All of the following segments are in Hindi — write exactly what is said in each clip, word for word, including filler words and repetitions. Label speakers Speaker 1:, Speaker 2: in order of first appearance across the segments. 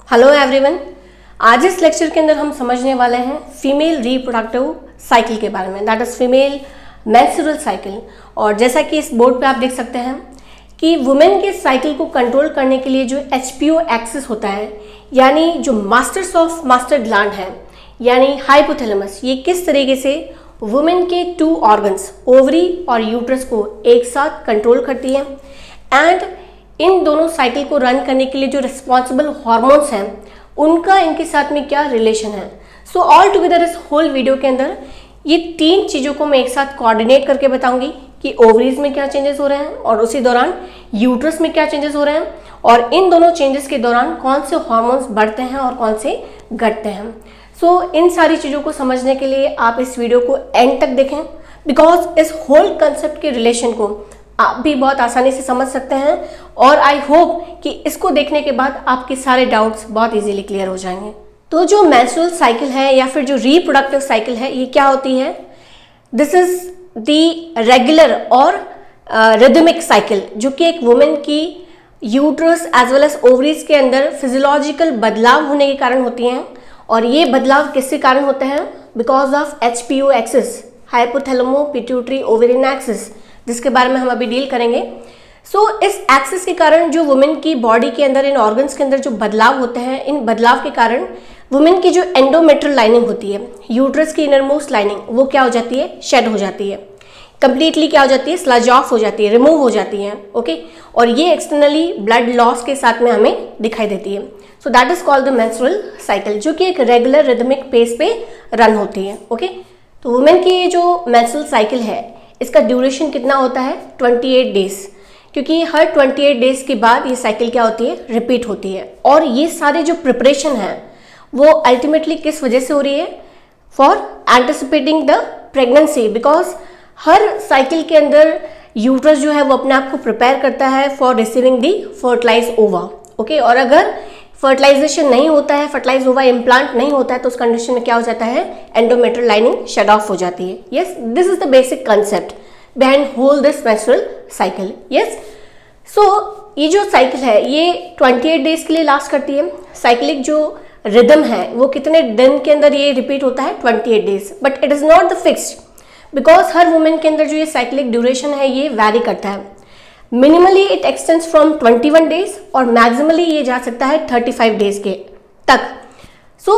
Speaker 1: हेलो एवरीवन, आज इस लेक्चर के अंदर हम समझने वाले हैं फीमेल रिप्रोडक्टिव साइकिल के बारे में, that is female menstrual cycle. और जैसा कि इस बोर्ड पे आप देख सकते हैं कि वुमेन के साइकिल को कंट्रोल करने के लिए जो एच पी ओ एक्सिस होता है, यानी जो मास्टर्स ऑफ मास्टर ग्लैंड है यानी हाइपोथैलेमस, ये किस तरीके से वुमेन के टू ऑर्गन्स ओवरी और यूट्रस को एक साथ कंट्रोल करती है एंड इन दोनों साइकिल को रन करने के लिए जो रिस्पॉन्सिबल हॉर्मोन्स हैं उनका इनके साथ में क्या रिलेशन है। सो ऑल टुगेदर इस होल वीडियो के अंदर ये तीन चीज़ों को मैं एक साथ कोऑर्डिनेट करके बताऊंगी कि ओवरीज में क्या चेंजेस हो रहे हैं और उसी दौरान यूट्रस में क्या चेंजेस हो रहे हैं और इन दोनों चेंजेस के दौरान कौन से हॉर्मोन्स बढ़ते हैं और कौन से घटते हैं। सो so, इन सारी चीज़ों को समझने के लिए आप इस वीडियो को एंड तक देखें, बिकॉज इस होल कंसेप्ट के रिलेशन को आप भी बहुत आसानी से समझ सकते हैं और आई होप कि इसको देखने के बाद आपके सारे डाउट्स बहुत इजीली क्लियर हो जाएंगे। तो जो मेंस्ट्रुअल साइकिल है या फिर जो रिप्रोडक्टिव साइकिल है, ये क्या होती है? दिस इज द रेगुलर और रिदमिक साइकिल जो कि एक वुमेन की uterus as well as ovaries के अंदर फिजियोलॉजिकल बदलाव होने के कारण होती हैं। और ये बदलाव किसके कारण होते हैं? Because of H P O axis, hypothalamo pituitary ovarian axis, जिसके बारे में हम अभी डील करेंगे। सो so, इस एक्सिस के कारण जो वुमेन की बॉडी के अंदर, इन ऑर्गन्स के अंदर जो बदलाव होते हैं, इन बदलाव के कारण वुमेन की जो एंडोमेट्रियल लाइनिंग होती है, यूट्रस की इनरमोस्ट लाइनिंग, वो क्या हो जाती है? शेड हो जाती है, कंप्लीटली क्या हो जाती है? स्लज ऑफ हो जाती है, रिमूव हो जाती है। Okay okay? और ये एक्सटर्नली ब्लड लॉस के साथ में हमें दिखाई देती है। So that is called the menstrual cycle, जो कि एक रेगुलर रिदमिक पेस पे रन होती है। Okay okay? तो वुमेन की ये जो मेंस्ट्रुअल साइकिल है, इसका ड्यूरेशन कितना होता है? अट्ठाईस डेज, क्योंकि हर अट्ठाईस डेज के बाद ये साइकिल क्या होती है? रिपीट होती है। और ये सारे जो प्रिपरेशन है वो अल्टीमेटली किस वजह से हो रही है? For anticipating the pregnancy, because हर साइकिल के अंदर यूट्रस जो है वो अपने आप को प्रिपेयर करता है for receiving the fertilise ova. Okay, और अगर फर्टिलाइजेशन नहीं होता है, फर्टिलाइज ओवा इम्प्लांट नहीं होता है, तो उस कंडीशन में क्या हो जाता है? एंडोमेट्रियल लाइनिंग शट ऑफ हो जाती है। Yes, this is the basic concept behind whole this menstrual cycle. Yes, so ये जो साइकिल है ये अट्ठाईस डेज के लिए लास्ट करती है। साइक्लिक जो रिदम है वो कितने दिन के अंदर ये रिपीट होता है? अट्ठाईस days. But it is not the fixed, because हर वुमेन के अंदर जो ये साइक्लिक ड्यूरेशन है ये वैरी करता है। मिनिमली इट एक्सटेंड्स फ्रॉम इक्कीस डेज और मैक्सिमली ये जा सकता है पैंतीस डेज के तक। सो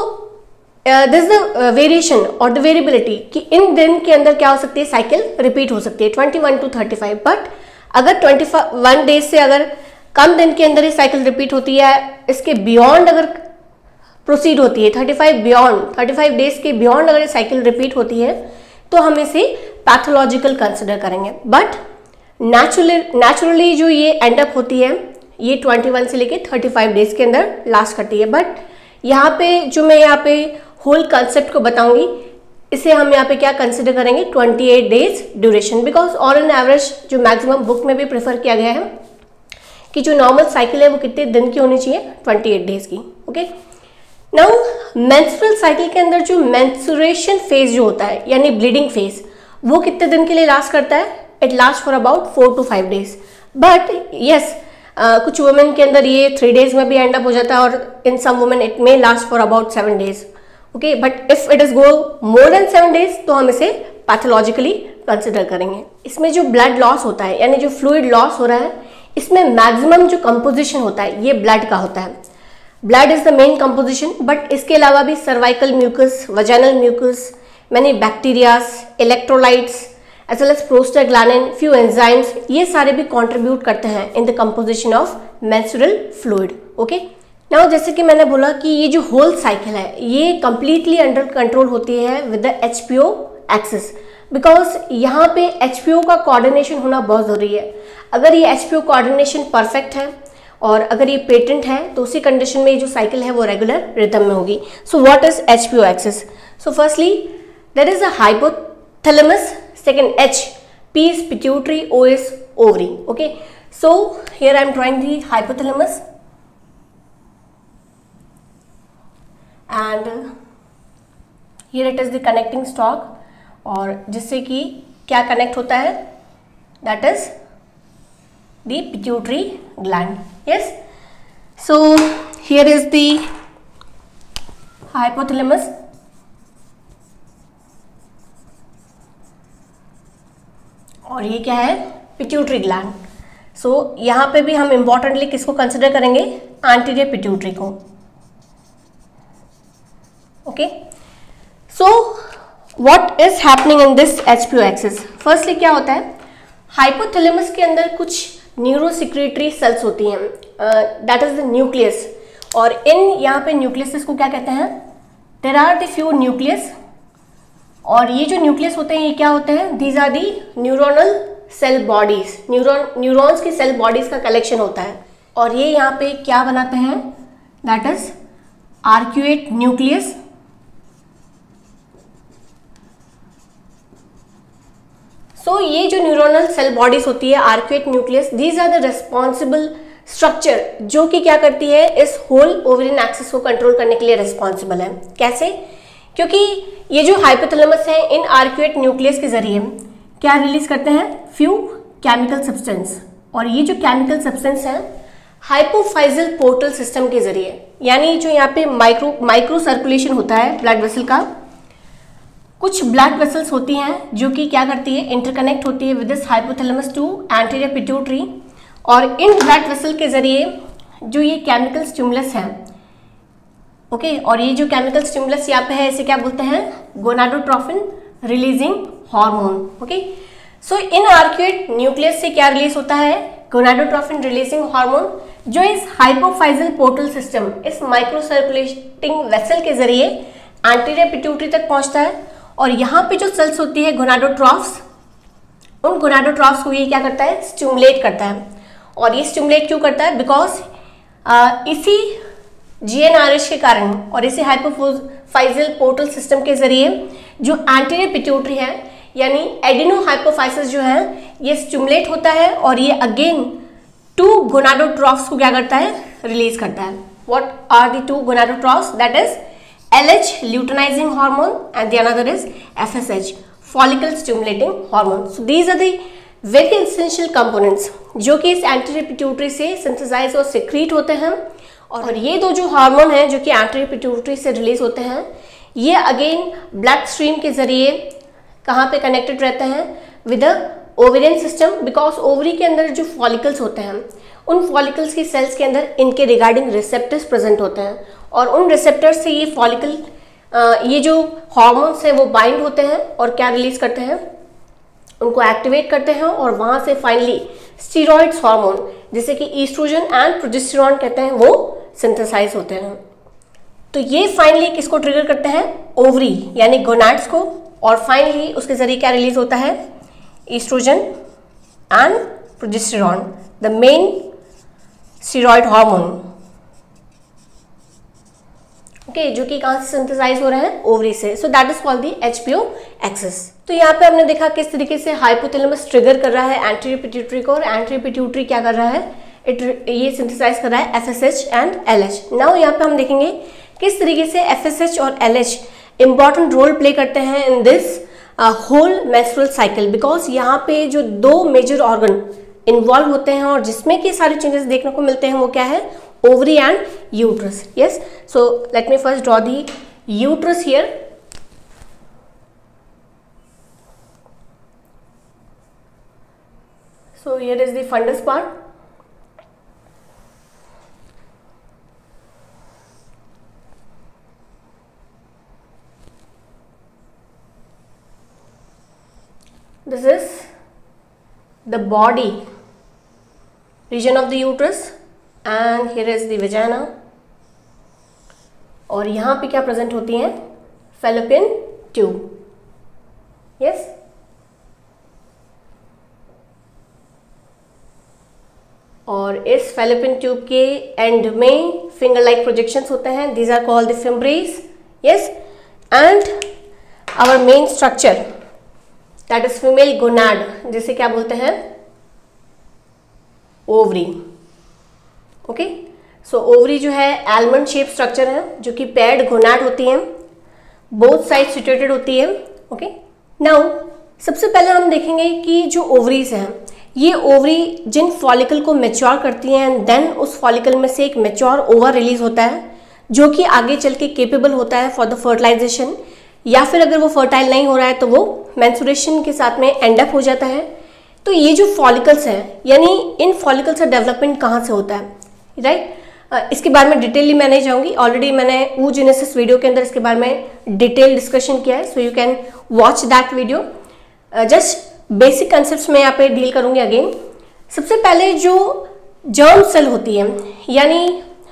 Speaker 1: दिस द वेरिएशन और द वेरिएबिलिटी कि इन दिन के अंदर क्या हो सकती है? साइकिल रिपीट हो सकती है इक्कीस टू पैंतीस। बट अगर इक्कीस डेज से अगर कम दिन के अंदर ये साइकिल रिपीट होती है, इसके बियॉन्ड अगर प्रोसीड होती है, पैंतीस बियॉन्ड पैंतीस डेज के बियॉन्ड अगर ये साइकिल रिपीट होती है, तो हम इसे पैथोलॉजिकल कंसिडर करेंगे। बट नेचुरली नेचुरली जो ये एंड अप होती है ये इक्कीस से लेके पैंतीस डेज के अंदर लास्ट करती है। बट यहाँ पे जो मैं यहाँ पे होल कंसेप्ट को बताऊंगी, इसे हम यहाँ पे क्या कंसिडर करेंगे? अट्ठाईस days duration, because on an average जो मैक्सिमम बुक में भी प्रेफर किया गया है कि जो नॉर्मल साइकिल है वो कितने दिन की होनी चाहिए? अट्ठाईस डेज की। ओके, नाउ मेंस्ट्रुअल साइकिल के अंदर जो मेंस्ट्रुएशन फेज जो होता है यानी ब्लीडिंग फेज, वो कितने दिन के लिए लास्ट करता है? It last for about four to five days. But yes, कुछ वुमेन के अंदर ये थ्री डेज में भी एंड अप हो जाता है और in some women it may last for about seven days. Okay, but if it is go more than seven days तो हम इसे पैथोलॉजिकली कंसिडर करेंगे। इसमें जो ब्लड लॉस होता है यानी जो फ्लूइड लॉस हो रहा है, इसमें मैक्सिमम जो कंपोजिशन होता है ये ब्लड का होता है। Blood is the main composition, but इसके अलावा भी cervical mucus, vaginal mucus, many bacterias, electrolytes as well as prostaglandin, few enzymes, ये सारे भी कंट्रीब्यूट करते हैं in the composition of menstrual fluid. Okay, now जैसे कि मैंने बोला कि ये जो होल साइकिल है ये कंप्लीटली अंडर कंट्रोल होती है with the H P O axis, because यहाँ पे एच पी ओ का कोऑर्डिनेशन होना बहुत जरूरी है। अगर ये H P O coordination perfect है और अगर ये पेटेंट है तो उसी कंडीशन में ये जो साइकिल है वो रेगुलर रिदम में होगी। So what is H P O axis? So firstly there is a hypothalamus, second H, P is pituitary, O is ovary. Okay, so here I am drawing the hypothalamus and here it is the connecting stalk, और जिससे कि क्या कनेक्ट होता है? that is the pituitary gland. Yes, so here is the hypothalamus, और ये क्या है, पिट्यूटरी ग्लैंड। सो so, यहाँ पे भी हम इंपॉर्टेंटली किसको कंसिडर करेंगे, एंटीरियर पिट्यूटरी को। Okay, so what is happening in this H P O axis. Firstly क्या होता है, हाइपोथैलेमस के अंदर कुछ न्यूरोसिक्रेटरी सेल्स होती हैं, दैट इज द न्यूक्लियस। और इन यहाँ पे न्यूक्लियस को क्या कहते हैं, there are the few nucleus. और ये जो न्यूक्लियस होते हैं ये क्या होते हैं, these are the neuronal cell bodies, neuron neurons की सेल बॉडीज का कलेक्शन होता है। और ये यहाँ पे क्या बनाते हैं, that is arcuate nucleus. So so, ये जो न्यूरोनल सेल बॉडीज होती है, arcuate nucleus, these are the responsible structure जो कि क्या करती है, इस होल ओवेरियन एक्सिस को कंट्रोल करने के लिए रेस्पॉन्सिबल है। कैसे, क्योंकि ये जो हाइपोथैलेमस है इन आर्क्यूएट न्यूक्लियस के जरिए क्या रिलीज करते हैं, फ्यू केमिकल सब्सटेंस। और ये जो केमिकल सब्सटेंस है हाइपोफाइजल पोर्टल सिस्टम के जरिए, यानी जो यहाँ पे माइक्रो माइक्रो सर्कुलेशन होता है ब्लड वेसल का, कुछ ब्लड वेसल्स होती हैं जो कि क्या करती है, इंटरकनेक्ट होती है with this hypothalamus to anterior pituitary. और इन ब्लड वेसल के जरिए जो ये केमिकल स्टिमुलस है, ओके okay, और ये जो केमिकल स्टिमुलस यहाँ पे है इसे क्या बोलते हैं, gonadotrophin releasing hormone. Okay, so इन आर्क्यूएट न्यूक्लियस से क्या रिलीज होता है, गोनाडोट्रोफिन रिलीजिंग हार्मोन, जो इस हाइपोफाइजल पोर्टल सिस्टम, इस माइक्रो सर्कुलेटिंग वेसल के जरिए एंटीरियर पिट्यूटरी तक पहुंचता है। और यहाँ पे जो सेल्स होती है गोनाडोट्रॉफ्स, उन गोनाडोट्रॉफ्स को ये क्या करता है, स्टिमुलेट करता है। और ये स्टिमुलेट क्यों करता है, बिकॉज इसी जीएनआरएच के कारण और इसी हाइपोफाइजल पोर्टल सिस्टम के जरिए जो एंटीरियर पिट्यूटरी है, यानी एडिनो हाइपोफाइसिस जो है, ये स्टिमुलेट होता है और ये अगेन टू गोनाडोट्रॉफ्स को क्या करता है, रिलीज करता है। What are the two gonadotrophs, that is L H luteinizing hormone and the another is F S H follicle stimulating hormone. So these are the very essential components जो कि इस anterior pituitary से synthesize और secrete होते हैं। और ये दो जो हार्मोन हैं जो कि anterior pituitary से रिलीज होते हैं, ये अगेन ब्लड स्ट्रीम के जरिए कहाँ पे कनेक्टेड रहते हैं, with the ovarian system, because ovary के अंदर जो फॉलिकल्स होते हैं उन फॉलिकल्स की सेल्स के अंदर इनके रिगार्डिंग रिसेप्टर्स प्रेजेंट होते हैं। और उन रिसेप्टर्स से ये फॉलिकल ये जो हार्मोन्स हैं वो बाइंड होते हैं और क्या रिलीज करते हैं, उनको एक्टिवेट करते हैं। और वहाँ से फाइनली स्टीरॉइड्स हार्मोन, जैसे कि ईस्ट्रोजन एंड प्रोजेस्टेरॉन कहते हैं, वो सिंथेसाइज होते हैं। तो ये फाइनली किसको ट्रिगर करते हैं, ओवरी यानी गोनाड्स को। और फाइनली उसके जरिए क्या रिलीज होता है, oestrogen and progesterone, the main steroid hormone, okay, जो कि कहाँ से सिंथेसाइज हो रहे हैं, ओवरी से। So that is called the H P O axis. तो यहाँ पे हमने देखा किस तरीके से हाइपोथैलेमस ट्रिगर कर रहा है एंटीरियर पिट्यूटरी को, और एंटीरियर पिट्यूटरी क्या कर रहा है, इट ये सिंथेसाइज कर रहा है F S H and L H. Now यहाँ पे हम देखेंगे किस तरीके से एफ एस एच और L H important role play करते हैं in this whole menstrual cycle, because यहाँ पे जो दो मेजर ऑर्गन इन्वॉल्व होते हैं और जिसमें की सारे चेंजेस देखने को मिलते हैं वो क्या है, ovary and uterus. Yes, so let me first draw the uterus here. So here is the fundus part. This is the body region of the uterus. And here is the vagina. और यहाँ पे क्या प्रेजेंट होती हैं, फेलोपियन ट्यूब। यस, और इस फेलोपियन ट्यूब के एंड में फिंगर लाइक प्रोजेक्शंस होते हैं, these are called the fimbriae. Yes, and our main structure that is female gonad, जिसे क्या बोलते हैं, ओवरी। ओके, सो ओवरी जो है आलमंड शेप स्ट्रक्चर है जो कि पेयर्ड गोनाड होती है, बोथ साइड सिचुएटेड होती है। ओके, नाउ सबसे पहले हम देखेंगे कि जो ओवरीज हैं, ये ओवरी जिन फॉलिकल को मैच्योर करती हैं, देन उस फॉलिकल में से एक मैच्योर ओवर रिलीज होता है जो कि आगे चल के केपेबल होता है फॉर द फर्टिलाइजेशन, या फिर अगर वो फर्टाइल नहीं हो रहा है तो वो मेंस्ट्रुएशन के साथ में एंड अप हो जाता है। तो ये जो फॉलिकल्स हैं, यानी इन फॉलिकल्स का डेवलपमेंट कहाँ से होता है, राइट? इसके बारे में डिटेलली मैं नहीं जाऊंगी, ऑलरेडी मैंने oogenesis वीडियो के अंदर इसके बारे में डिटेल डिस्कशन किया है, so you can watch that video. Just basic concepts में यहाँ पे डील करूंगी अगेन। सबसे पहले जो जर्म सेल होती है, यानी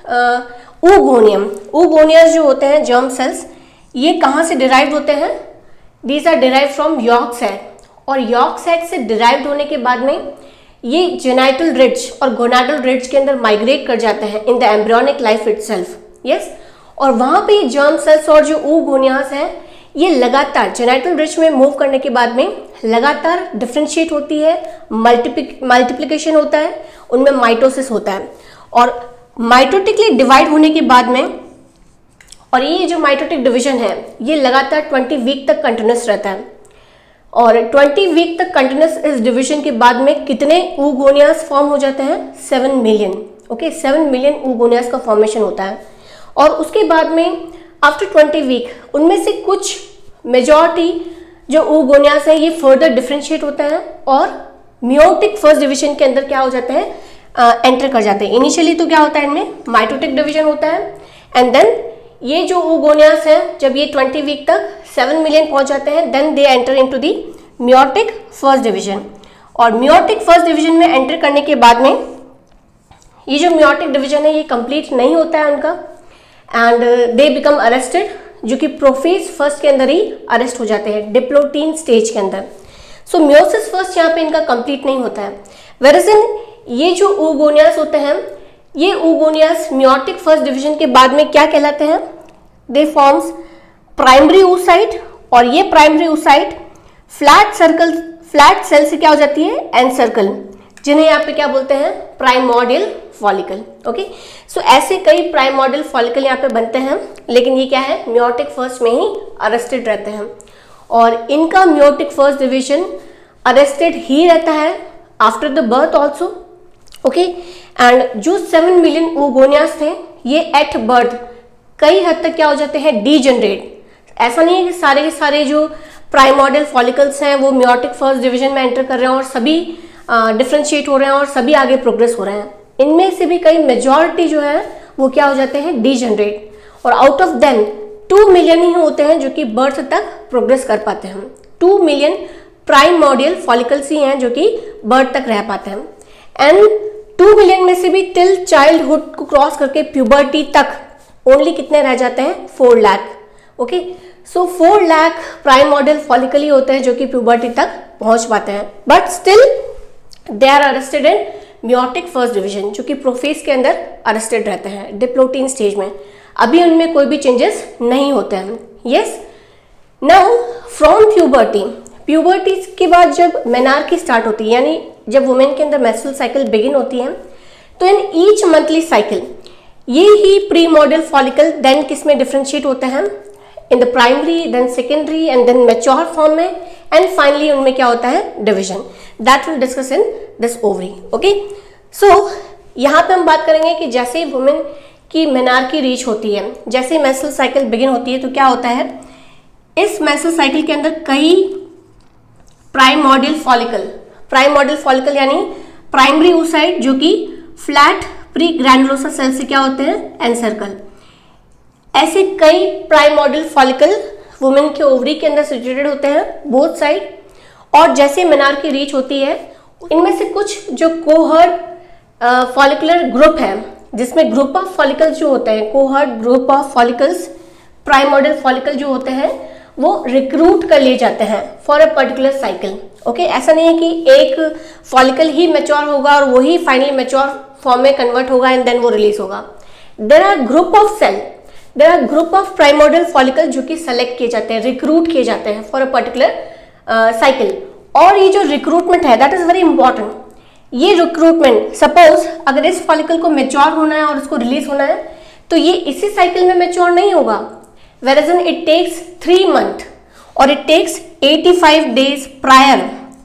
Speaker 1: oogonia, oogonia जो होते हैं जर्म सेल्स, ये कहाँ से डिराइव होते हैं? These are derive from yolk sac, और यॉर्क साइड से डिराइव्ड होने के बाद में ये जेनाइटल रिड्ज और गोनाडल रिड्ज के अंदर माइग्रेट कर जाते हैं in the embryonic life itself, yes. और वहां पे जर्म सेल्स और जो oogonia हैं ये लगातार जेनाइटल रिड्ज में मूव करने के बाद में लगातार डिफ्रेंशिएट होती है, मल्टीप्लिकेशन होता है, उनमें माइटोसिस होता है, और माइटोटिकली डिवाइड होने के बाद में, और ये जो माइटोटिक डिवीजन है ये लगातार बीस वीक तक कंटिन्यूस रहता है, और बीस वीक तक कंटिन्यूस इस डिवीजन के बाद में कितने oogonia फॉर्म हो जाते हैं? Seven million, okay, seven million oogonia का फॉर्मेशन होता है। और उसके बाद में आफ्टर बीस वीक उनमें से कुछ मेजॉरिटी जो oogonia है ये फर्दर डिफ्रेंशिएट होता है और मियोटिक फर्स्ट डिवीजन के अंदर क्या हो जाते हैं? एंटर uh, कर जाते हैं। इनिशियली तो क्या होता है, इनमें माइटोटिक डिवीजन होता है, एंड देन ये जो oogonia हैं जब ये बीस वीक तक सेवन मिलियन पहुंच जाते हैं, then they enter into the meiotic first division. और मियोटिक फर्स्ट डिवीजन में एंटर करने के बाद में ये जो मियोटिक डिवीजन है ये कंप्लीट नहीं होता है उनका, एंड दे बिकम अरेस्टेड, जो कि प्रोफेज फर्स्ट के अंदर ही अरेस्ट हो जाते हैं, डिप्लोटीन स्टेज के अंदर। सो मियोसिस फर्स्ट यहाँ पे इनका कंप्लीट नहीं होता है। वेरएज इन ये जो oogonia होते हैं, ये oogonia मियोटिक फर्स्ट डिवीजन के बाद में क्या कहलाते हैं? दे फॉर्म्स प्राइमरी oocyte, और ये primary oocyte flat circle flat cell से क्या हो जाती है? एनसर्कल, जिन्हें यहाँ पे क्या बोलते हैं? Primordial follicle, okay. सो ऐसे कई प्राइमोर्डियल फॉलिकल यहाँ पे बनते हैं, लेकिन ये क्या है? मियोटिक फर्स्ट में ही अरेस्टेड रहते हैं, और इनका मियोटिक फर्स्ट डिवीजन अरेस्टेड ही रहता है after the birth also, okay. And जो सेवन मिलियन oogonia थे ये एट बर्थ कई हद तक क्या हो जाते हैं? डीजनरेट। ऐसा नहीं है कि सारे के सारे जो प्राइमोर्डियल फॉलिकल्स हैं वो मियोटिक फर्स्ट डिवीजन में एंटर कर रहे हैं और सभी डिफ्रेंशिएट हो रहे हैं और सभी आगे प्रोग्रेस हो रहे हैं। इनमें से भी कई मेजॉरिटी जो है वो क्या हो जाते हैं? डीजनरेट, और out of them two million ही होते हैं जो कि बर्थ तक प्रोग्रेस कर पाते हैं। टू मिलियन प्राइमोर्डियल फॉलिकल्स ही हैं जो कि बर्थ तक रह पाते हैं, एंड टू मिलियन में से भी टिल चाइल्डहुड को क्रॉस करके प्यूबर्टी तक ओनली कितने रह जाते हैं? Four lakh, okay. So four lakh primordial follicle ही होते हैं जो कि प्यूबर्टी तक पहुंच पाते हैं, but still they are arrested in meiotic first division, जो कि प्रोफेज के अंदर अरेस्टेड रहते हैं डिप्लोटीन स्टेज में। अभी उनमें कोई भी चेंजेस नहीं होते हैं, yes. Now from puberty, puberty के बाद जब मेनार्की स्टार्ट होती है, यानी जब वुमेन के अंदर मेंस्ट्रुअल साइकिल बिगिन होती है, तो इन ईच मंथली साइकिल ये ही प्रीमोर्डियल फॉलिकल देन किस में डिफ्रेंशिएट होते हैं? In the primary, then secondary, and then mature form में, एंड फाइनली उनमें क्या होता है? Division. That will discuss in this ovary, okay. So यहाँ पे हम बात करेंगे कि जैसे ही वुमेन की मेनार्की रीच होती है, जैसे ही मेंस्ट्रुअल साइकिल बिगिन होती है, तो क्या होता है? इस मेंस्ट्रुअल साइकिल के अंदर कई प्राइमोर्डियल फॉलिकल, प्राइमोर्डियल फॉलिकल यानी प्राइमरी oocyte जो कि फ्लैट प्री ग्रैनुलोसा सेल से क्या होते हैं? एनसर्कल। ऐसे कई प्राइमोर्डियल फॉलिकल वुमेन के ओवरी के अंदर सिचुएटेड होते हैं बोथ साइड, और जैसे मेनार्की रीच होती है इनमें से कुछ जो कोहर्ट फॉलिकुलर ग्रुप है, जिसमें ग्रुप ऑफ फॉलिकल्स जो होते हैं, cohort group of follicles primordial follicle जो होते हैं वो रिक्रूट कर लिए जाते हैं for a particular cycle, okay. ऐसा नहीं है कि एक फॉलिकल ही मैच्योर होगा और वही फाइनली मैच्योर फॉर्म में कन्वर्ट होगा एंड देन वो रिलीज होगा। There are group of cell, there are group of primordial follicle जो कि सेलेक्ट किए जाते हैं, रिक्रूट किए जाते हैं फॉर अ पर्टिकुलर साइकिल। और ये जो रिक्रूटमेंट है दैट इज वेरी इंपॉर्टेंट। ये रिक्रूटमेंट, सपोज अगर इस फॉलिकल को मैच्योर होना है और उसको रिलीज होना है, तो ये इसी साइकिल में मैच्योर नहीं होगा, whereas it takes three month और it takes eighty-five days prior,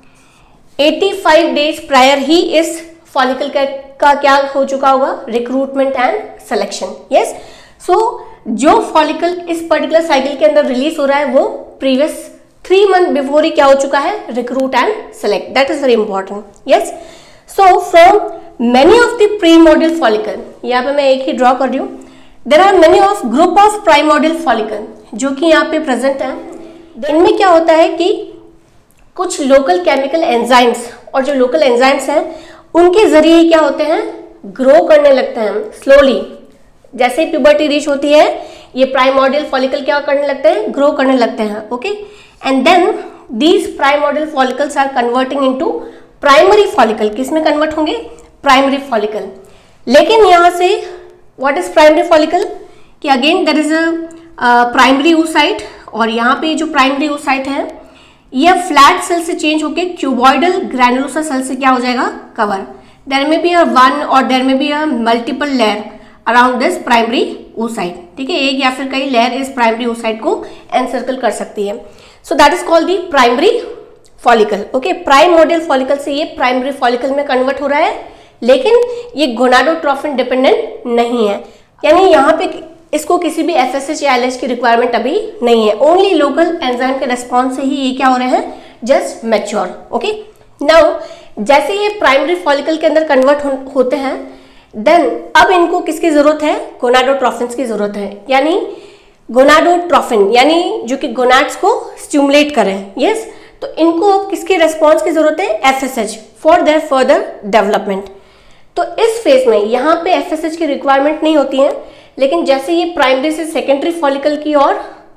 Speaker 1: eighty-five days prior ही इस फॉलिकल का, का क्या हो चुका होगा? Recruitment and selection, yes. So so, जो फॉलिकल इस पर्टिकुलर साइकिल के अंदर रिलीज हो रहा है वो प्रीवियस थ्री मंथ बिफोर ही क्या हो चुका है, recruit and select. That is very important. Yes, so from many of the primordial follicle, यहाँ पे मैं एक ही ड्रॉ कर रही हूँ. There are many of group of primordial follicle जो कि यहाँ पे प्रेजेंट है. इनमें क्या होता है कि कुछ लोकल केमिकल एंजाइम्स, और जो लोकल एंजाइम्स हैं उनके जरिए क्या होते हैं, ग्रो करने लगते हैं स्लोली. जैसे प्यूबर्टी रीच होती है ये प्राइमोर्डियल फॉलिकल क्या करने लगते हैं, ग्रो करने लगते हैं. Okay, and then these primordial follicles are converting into primary follicle. किस में कन्वर्ट होंगे, प्राइमरी फॉलिकल. लेकिन यहाँ से व्हाट इज प्राइमरी फॉलिकल, कि again there is a primary oocyte, और यहाँ पे जो प्राइमरी oocyte है यह फ्लैट सेल से चेंज होके क्यूबॉइडल ग्रैनुलोसा सेल से क्या हो जाएगा, cover. There may be a one और there may be a multiple layer around this primary oocyte. ठीक है, एक या फिर कई लेयर इस प्राइमरी oocyte को एनसर्कल कर सकती है. So that is called the primary follicle. Okay, primordial follicle से ये प्राइमरी फॉलिकल में कन्वर्ट हो रहा है, लेकिन ये गोनाडोट्रोफिन डिपेंडेंट नहीं है. यानी यहाँ पे इसको किसी भी एफ एस एच या एल एच की रिक्वायरमेंट अभी नहीं है. ओनली लोकल एंजाइम के रेस्पॉन्स से ही ये क्या हो रहे हैं, जस्ट मैच्योर. ओके, नाउ जैसे ये प्राइमरी फॉलिकल के अंदर कन्वर्ट हो, होते हैं, देन अब इनको किसकी जरूरत है, गोनाडोट्रोफिन की जरूरत है. यानी गोनाडोट्रोफिन यानी जो कि गोनाड्स को स्टिमुलेट करें. यस, तो इनको अब किसके रेस्पॉन्स की जरूरत है, F S H for their further development. तो इस फेज में यहाँ पे एफ एस एच की रिक्वायरमेंट नहीं होती है, लेकिन जैसे ये प्राइमरी से सेकेंडरी फॉलिकल की ओर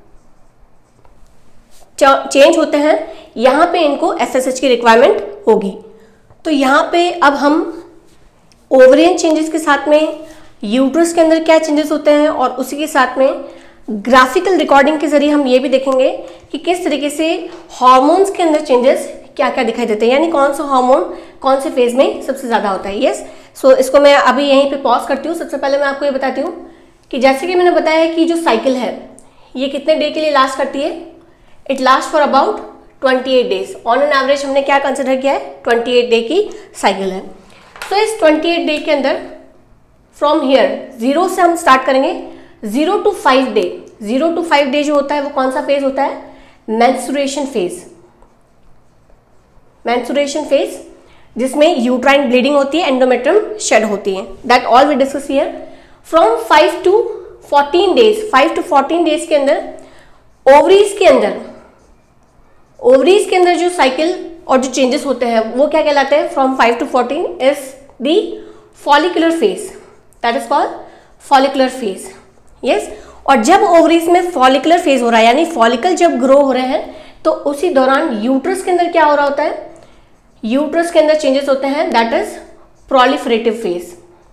Speaker 1: चेंज होते हैं, यहाँ पे इनको एफ एस एच की रिक्वायरमेंट होगी. तो यहाँ पे अब हम ओवरियन चेंजेस के साथ में यूट्रस के अंदर क्या चेंजेस होते हैं, और उसी के साथ में ग्राफिकल रिकॉर्डिंग के जरिए हम ये भी देखेंगे कि किस तरीके से हार्मोन्स के अंदर चेंजेस क्या क्या दिखाई देते हैं, यानी कौन सा हार्मोन कौन से फेज में सबसे ज्यादा होता है. यस, सो इसको मैं अभी यहीं पे पॉज करती हूँ. सबसे पहले मैं आपको ये बताती हूँ कि जैसे कि मैंने बताया कि जो साइकिल है ये कितने डे के लिए लास्ट करती है, it last for about twenty eight days. On an average हमने क्या कंसिडर किया है, ट्वेंटी एट डे की साइकिल है. तो इस ट्वेंटी एट डे के अंदर फ्रॉम हियर जीरो से हम स्टार्ट करेंगे, zero to five day. Zero to five day जो होता है वो कौन सा फेज होता है, मेंस्ट्रुएशन फेज. मेंस्ट्रुएशन फेज जिसमें यूट्राइन ब्लीडिंग होती है, एंडोमेट्रियम शेड होती है. That all we discuss here. From five to fourteen days, five to fourteen days के अंदर ओवरीज के अंदर ओवरीज के अंदर जो साइकिल और जो चेंजेस होते हैं वो क्या कहलाते हैं, from five to fourteen is the follicular phase. That is called follicular phase. Yes, और जब ओवरीज में फॉलिकुलर फेज हो रहा है, यानी फॉलिकल जब ग्रो हो रहे हैं, तो उसी दौरान यूट्रस के अंदर क्या हो रहा होता है, यूट्रस के अंदर चेंजेस होते हैं. That is proliferative phase.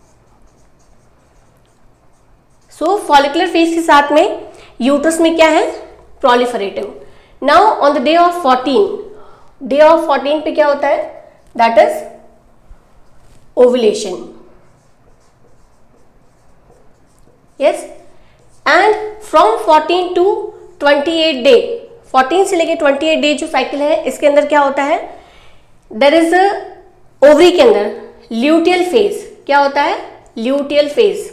Speaker 1: So follicular phase के साथ में यूट्रस में क्या है, proliferative. Now on the day of fourteen, day of fourteen पे क्या होता है, that is ovulation. Yes, and from fourteen to twenty eight day, फोर्टीन से लेके ट्वेंटी एट डे जो साइकिल है इसके अंदर क्या होता है, देयर इज ओवरी के अंदर ल्यूटियल फेज. क्या होता है, ल्यूटियल फेज.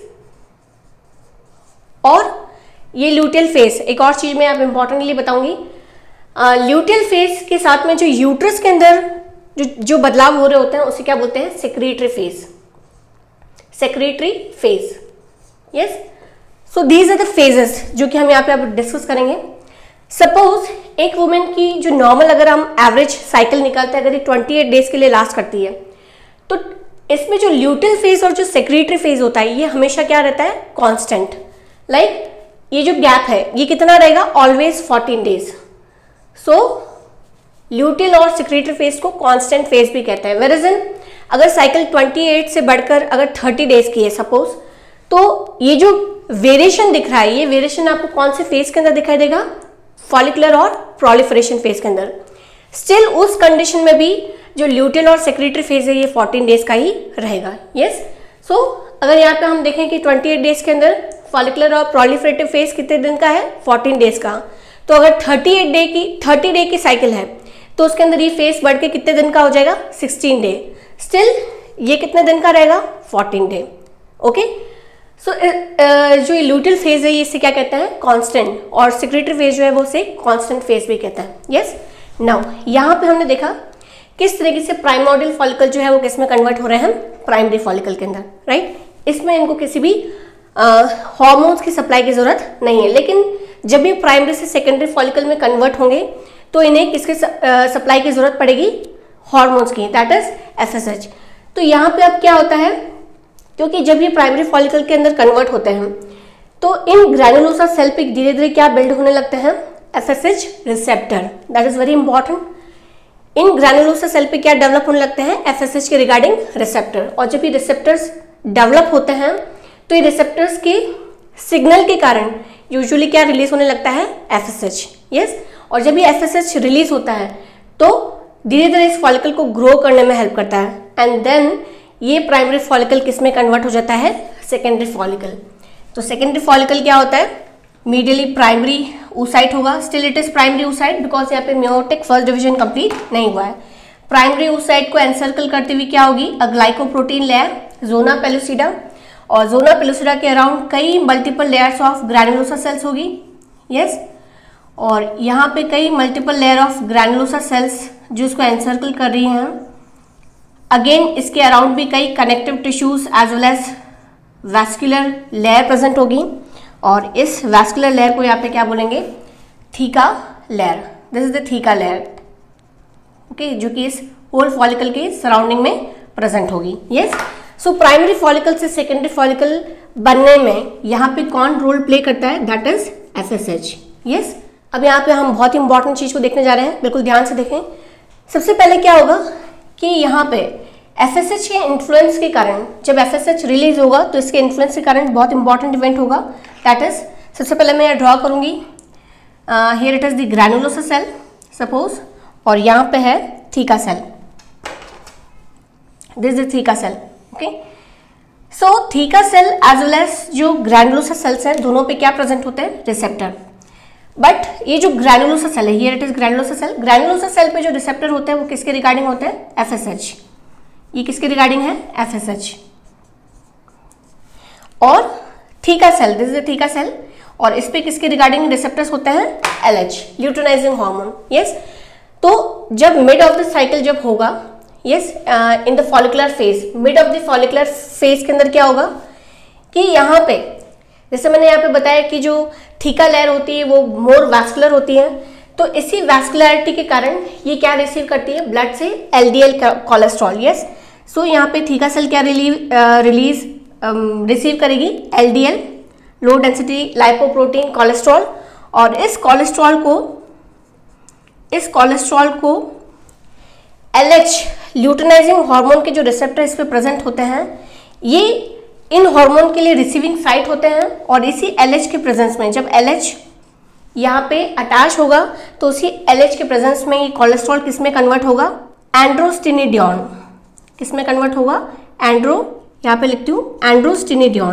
Speaker 1: और ये ल्यूटियल फेज, एक और चीज मैं आप इंपॉर्टेंटली बताऊंगी, ल्यूटियल फेज के साथ में जो यूट्रस के अंदर जो जो बदलाव हो रहे होते हैं उसे क्या बोलते हैं, secretory phase. Secretory phase. Yes, so these are the phases जो कि हम यहाँ पे अब डिस्कस करेंगे. सपोज एक वुमेन की जो नॉर्मल अगर हम एवरेज साइकिल निकालते हैं, अगर ये ट्वेंटी एट डेज के लिए लास्ट करती है, तो इसमें जो ल्यूटियल फेज और जो सेक्रेटरी फेज होता है ये हमेशा क्या रहता है, कांस्टेंट. लाइक like, ये जो गैप है ये कितना रहेगा, always fourteen days. So luteal और सेक्रेटरी फेज को कांस्टेंट फेज भी कहते हैं. वेयर इन अगर साइकिल ट्वेंटी एट से बढ़कर अगर थर्टी डेज की है सपोज, तो ये जो वेरिएशन दिख रहा है, ये वेरिएशन आपको कौन से फेज के अंदर दिखाई देगा, फॉलिकुलर और प्रोलिफरेशन फेज के अंदर. स्टिल उस कंडीशन में भी जो ल्यूटियल और सेक्रेटरी फेज है ये फोर्टीन डेज का ही रहेगा. यस, सो अगर यहाँ पे हम देखें कि ट्वेंटी एट डेज के अंदर फॉलिकुलर और प्रोलिफरेटिव फेज कितने दिन का है, फोर्टीन डेज का. तो अगर थर्टी एट डे की थर्टी डे की साइकिल है तो उसके अंदर ये फेज बढ़ के कितने दिन का हो जाएगा, सिक्सटीन डे. स्टिल ये कितने दिन का रहेगा, fourteen day. Okay, so so, uh, जो ये ल्यूटिल फेज है ये इसे क्या कहते हैं, कांस्टेंट, और सेक्रेटरी फेज जो है वो इसे कांस्टेंट फेज भी कहते हैं। यस, नाउ यहाँ पे हमने देखा किस तरीके से प्राइमोर्डियल फॉलिकल जो है वो किस में कन्वर्ट हो रहे हैं, प्राइमरी फॉलिकल के अंदर, राइट। इसमें इनको किसी भी हार्मोन्स की सप्लाई की जरूरत नहीं है, लेकिन जब भी प्राइमरी से सेकेंडरी फॉलिकल में कन्वर्ट होंगे तो इन्हें किसके सप्लाई की जरूरत पड़ेगी, हार्मोन्स की, that is F S H. तो यहाँ पे अब क्या होता है, क्योंकि जब ये प्राइमरी फॉलिकल के अंदर कन्वर्ट होते हैं तो इन ग्रैनुलोसा सेल पे धीरे धीरे क्या बिल्ड होने लगते हैं, F S H receptor, that is very important. इन ग्रैनुलोसा सेल पे क्या डेवलप होने लगते हैं, एफ एस एच के रिगार्डिंग रिसेप्टर, और जब ये रिसेप्टर्स डेवलप होते हैं तो ये रिसेप्टर्स के सिग्नल के कारण यूजुअली क्या रिलीज होने लगता है, एफ एस एच। यस, और जब ये एफ एस एच रिलीज होता है तो धीरे धीरे इस फॉलिकल को ग्रो करने में हेल्प करता है, एंड देन ये प्राइमरी फॉलिकल किस में कन्वर्ट हो जाता है, सेकेंडरी फॉलिकल। तो सेकेंडरी फॉलिकल क्या होता है, मीडियली प्राइमरी oocyte होगा, still it is primary oocyte because यहाँ पे मेयोटिक फर्स्ट डिवीजन कंप्लीट नहीं हुआ है। प्राइमरी oocyte को एनसर्कल करते हुए क्या होगी, a glycoprotein layer, zona pellucida, और जोना पेलुसिडा के अराउंड कई multiple layers of granulosa cells होगी। यस, और यहाँ पे कई multiple layer of granulosa cells जो इसको एनसर्कल कर रही हैं। अगेन इसके अराउंड भी कई connective tissues as well as vascular layer present होगी, और इस वैस्कुलर लेयर को यहाँ पे क्या बोलेंगे, theca layer, this is the theca layer, okay, जो कि इस होल फॉलिकल के सराउंडिंग में प्रेजेंट होगी। यस, सो प्राइमरी फॉलिकल से सेकेंडरी फॉलिकल बनने में यहाँ पे कौन रोल प्ले करता है, that is F S H. Yes, अब यहाँ पे हम बहुत इंपॉर्टेंट चीज को देखने जा रहे हैं, बिल्कुल ध्यान से देखें। सबसे पहले क्या होगा कि यहाँ पे एफ एस एच के इन्फ्लुएंस के कारण, जब एफ एस एच रिलीज होगा तो इसके इन्फ्लुएंस के कारण बहुत इंपॉर्टेंट इवेंट होगा, दैट इज, सबसे पहले मैं ड्रॉ करूंगी, here it is the granulosa cell suppose, और यहाँ पे है theca cell, this is theca cell, okay. So theca cell as well as जो ग्रैनुलोसा सेल्स है, दोनों पे क्या प्रेजेंट होते हैं, रिसेप्टर। बट ये जो ग्रैनुलोसा सेल है, here it is granulosa cell, granulosa cell पे जो रिसेप्टर होते हैं वो किसके रिगार्डिंग होते हैं, एफ एस एच। ये किसके रिगार्डिंग है, एफ एस एच। और theca cell, this is theca cell, और इस पे किसके रिगार्डिंग रिसेप्टर्स होते हैं, L H, luteinizing hormone. Yes, तो जब मिड ऑफ द साइकिल जब होगा, yes, in the follicular phase, mid of the follicular phase के अंदर क्या होगा कि यहाँ पे, जैसे मैंने यहाँ पे बताया कि जो थीका लेयर होती है वो मोर वैस्कुलर होती है, तो इसी वैस्कुलरिटी के कारण ये क्या रिसीव करती है, ब्लड से L D L cholesterol. Yes, so यहाँ पे थीका सेल क्या रिलीव रिलीज रिसीव करेगी, L D L, low density lipoprotein cholesterol, और इस कोलेस्ट्रॉल को इस कोलेस्ट्रॉल को एल एच, ल्यूटिनाइजिंग हार्मोन के जो रिसेप्टर इस पे प्रेजेंट होते हैं, ये इन हार्मोन के लिए रिसीविंग साइट होते हैं, और इसी एल एच के प्रेजेंस में, जब एल एच यहाँ पे अटैच होगा तो उसी एल एच के प्रेजेंस में ये कोलेस्ट्रॉल किस में कन्वर्ट होगा, एंड्रोस्टिनिडियोन, किस में कन्वर्ट होगा, एंड्रो, यहाँ पे लिखती हूँ एंड्रोस्टिनिडियोन।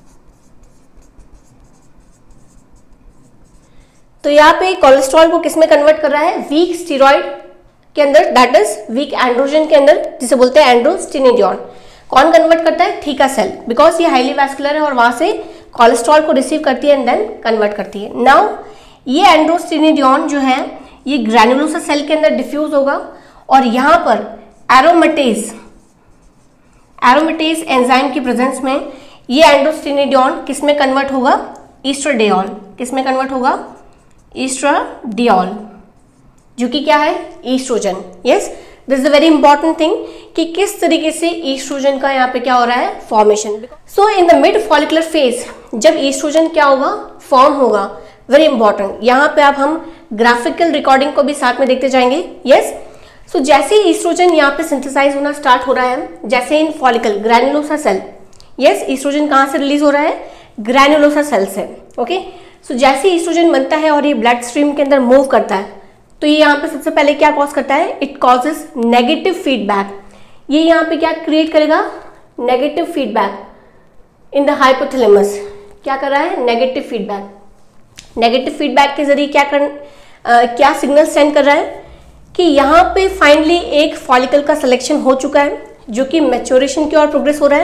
Speaker 1: तो यहाँ पे कोलेस्ट्रॉल को किस में कन्वर्ट कर रहा है, वीक स्टीरॉइड के अंदर, दैट इज वीक एंड्रोजन के अंदर, जिसे बोलते हैं एंड्रोस्टिनिडियोन। कौन कन्वर्ट करता है, थीका सेल, बिकॉज ये हाईली वैस्कुलर है और वहां से कोलेस्ट्रॉल को रिसीव करती है एंड देन कन्वर्ट करती है। नाउ ये एंड्रोस्टिनिडियोन जो है ये ग्रैनुलोसा सेल के अंदर डिफ्यूज होगा, और यहाँ पर एरोमेटेज एरोमेटेज एंजाइम की प्रेजेंस में ये एंड्रोस्टिनिडियोन किस में कन्वर्ट होगा, ईस्ट्राडियोल, किस में कन्वर्ट होगा, ईस्ट्राडियोल, जो कि क्या है, oestrogen. Yes, this is a very important thing कि किस तरीके से ईस्ट्रोजन का यहाँ पे क्या हो रहा है, formation. So in the mid follicular phase जब ईस्ट्रोजन क्या होगा, फॉर्म होगा, वेरी इंपॉर्टेंट। यहाँ पे अब हम ग्राफिकल रिकॉर्डिंग को भी साथ में देखते जाएंगे। यस, सो जैसे ही ईस्ट्रोजन यहाँ पे सिंथेसाइज होना स्टार्ट हो रहा है, जैसे in follicle granulosa cell, yes, oestrogen कहाँ से रिलीज हो रहा है, ग्रैनुलोसा सेल से, ओके। सो जैसे ईस्ट्रोजन बनता है और ये ब्लड स्ट्रीम के अंदर मूव करता है, तो ये यहाँ पे सबसे पहले क्या कॉज करता है, इट कॉजेस नेगेटिव फीडबैक। ये यहाँ पे क्या क्रिएट करेगा, negative feedback in the hypothalamus. क्या कर रहा है, नेगेटिव फीडबैक। नेगेटिव फीडबैक के जरिए क्या कर आ, क्या सिग्नल सेंड कर रहा है कि यहाँ पे फाइनली एक फॉलिकल का सिलेक्शन हो चुका है जो कि मैच्योरेशन की ओर प्रोग्रेस हो रहा है।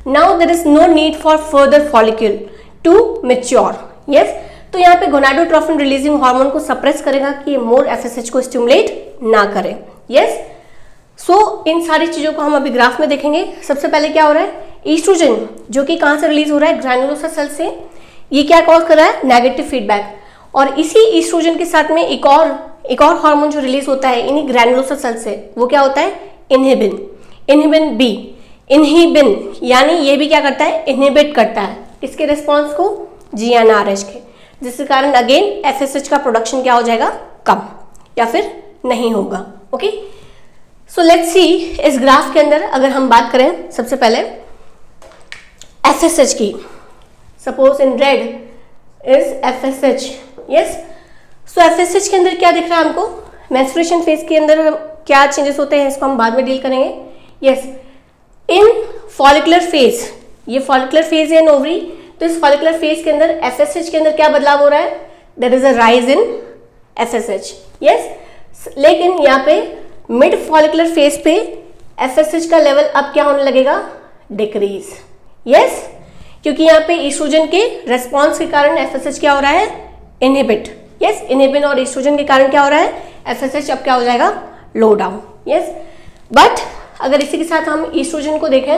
Speaker 1: Now there is no need for further follicle to mature. Yes, तो यहाँ पे गोनाडोट्रोफिन रिलीजिंग हार्मोन को सप्रेस करेगा कि ये मोर एफएसएच को स्टिमुलेट ना करे। यस, सो so, इन सारी चीजों को हम अभी ग्राफ में देखेंगे। सबसे पहले क्या हो रहा है, ईस्ट्रोजन जो कि कहां से रिलीज हो रहा है, ग्रैनुलोसा सेल से। ये क्या कॉज कर रहा है, नेगेटिव फीडबैक। और इसी ईस्ट्रोजन के साथ में एक और एक और हार्मोन जो रिलीज होता है इन्हीं ग्रैनुलोसा सेल से, वो क्या होता है, इनहिबिन, इनहिबिन बी, इनहिबिन, यानी ये भी क्या करता है, इनहिबिट करता है इसके रिस्पॉन्स को, जी एन आर एच के, जिसके कारण अगेन एफएसएच का प्रोडक्शन क्या हो जाएगा, कम या फिर नहीं होगा। ओके, सो लेट्स सी इस ग्राफ के अंदर अगर हम बात करें सबसे पहले एफएसएच की, suppose in red is FSH. Yes, so FSH के अंदर क्या दिख रहा है हमको, मेंस्ट्रुएशन फेज के अंदर क्या चेंजेस होते हैं इसको हम बाद में डील करेंगे। यस, इन फॉलिकुलर फेज, ये फॉलिकुलर फेज है इन ओवरी, तो इस फॉलिकुलर फेज के अंदर एफएसएच के अंदर क्या बदलाव हो रहा है, there is a rise in FSH. Yes, लेकिन यहाँ पे मिड फॉलिकुलर फेज पे एफएसएच का लेवल अब क्या होने लगेगा, डिक्रीज। यस, क्योंकि यहाँ पे ईस्ट्रोजन के रेस्पॉन्स के कारण एफएसएच क्या हो रहा है, इनहिबिट। यस, इनहिबिन और ईस्ट्रोजन के कारण क्या हो रहा है, एफएसएच अब क्या हो जाएगा, लो डाउन। यस, बट अगर इसी के साथ हम ईस्ट्रोजन को देखें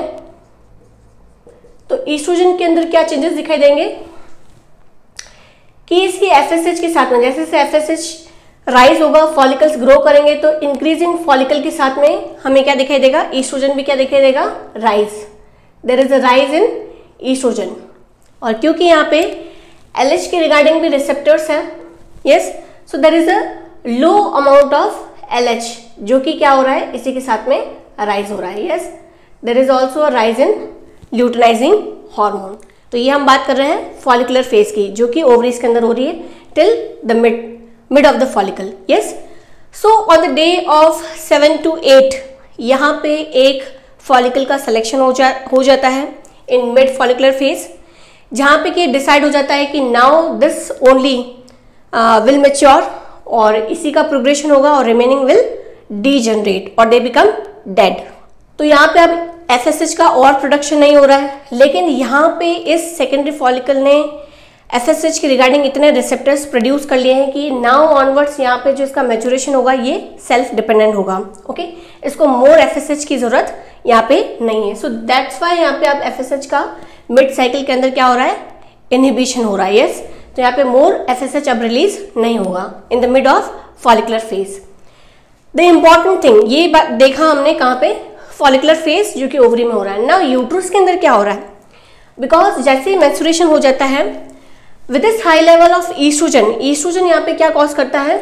Speaker 1: तो ईस्ट्रोजन के अंदर क्या चेंजेस दिखाई देंगे कि इसकी एफएसएच के साथ में जैसे जैसे एफएसएच राइज होगा, फॉलिकल्स ग्रो करेंगे, तो इंक्रीजिंग फॉलिकल के साथ में हमें क्या दिखाई देगा, ईस्ट्रोजन भी क्या दिखाई देगा, rise, there is a rise in oestrogen. और क्योंकि यहाँ पे एलएच के रिगार्डिंग भी रिसेप्टर्स हैं, yes, so there is a low amount of LH जो कि क्या हो रहा है, इसी के साथ में राइज हो रहा है। Yes, there is also a rise in luteinising hormone. तो ये हम बात कर रहे हैं फॉलिकुलर फेज की, जो कि ओवरीज के अंदर हो रही है till the mid mid of the follicle. Yes, so on the day of seven to eight यहाँ पे एक फॉलिकल का सिलेक्शन हो जा हो जाता है इन मिड फॉलिकुलर फेज, जहाँ पे कि डिसाइड हो जाता है कि now this only will mature, और इसी का प्रोग्रेशन होगा और रिमेनिंग विल डीजनरेट और दे बिकम डेड। तो यहाँ पे अब एफएसएच का और प्रोडक्शन नहीं हो रहा है, लेकिन यहाँ पे इस सेकेंडरी फॉलिकल ने एफएसएच के रिगार्डिंग इतने रिसेप्टर्स प्रोड्यूस कर लिए हैं कि नाउ ऑनवर्ड्स यहाँ पे जो इसका मैच्योरेशन होगा ये सेल्फ डिपेंडेंट होगा। ओके, इसको मोर एफएसएच की जरूरत यहाँ पे नहीं है। सो दैट्स वाई यहाँ पे अब एफएसएच का मिड साइकिल के अंदर क्या हो रहा है, इनहिबिशन हो रहा है। यस, तो यहाँ पे मोर एफएसएच अब रिलीज नहीं होगा in the mid of follicular phase. The important thing ये बात देखा हमने कहाँ पे, फॉलिकुलर फेज जो कि ओवरी में हो रहा है। नाउ यूट्रस के अंदर क्या हो रहा है, बिकॉज जैसे ही मेंस्ट्रुएशन हो जाता है with this high level of oestrogen, oestrogen यहाँ पे क्या कॉज करता है,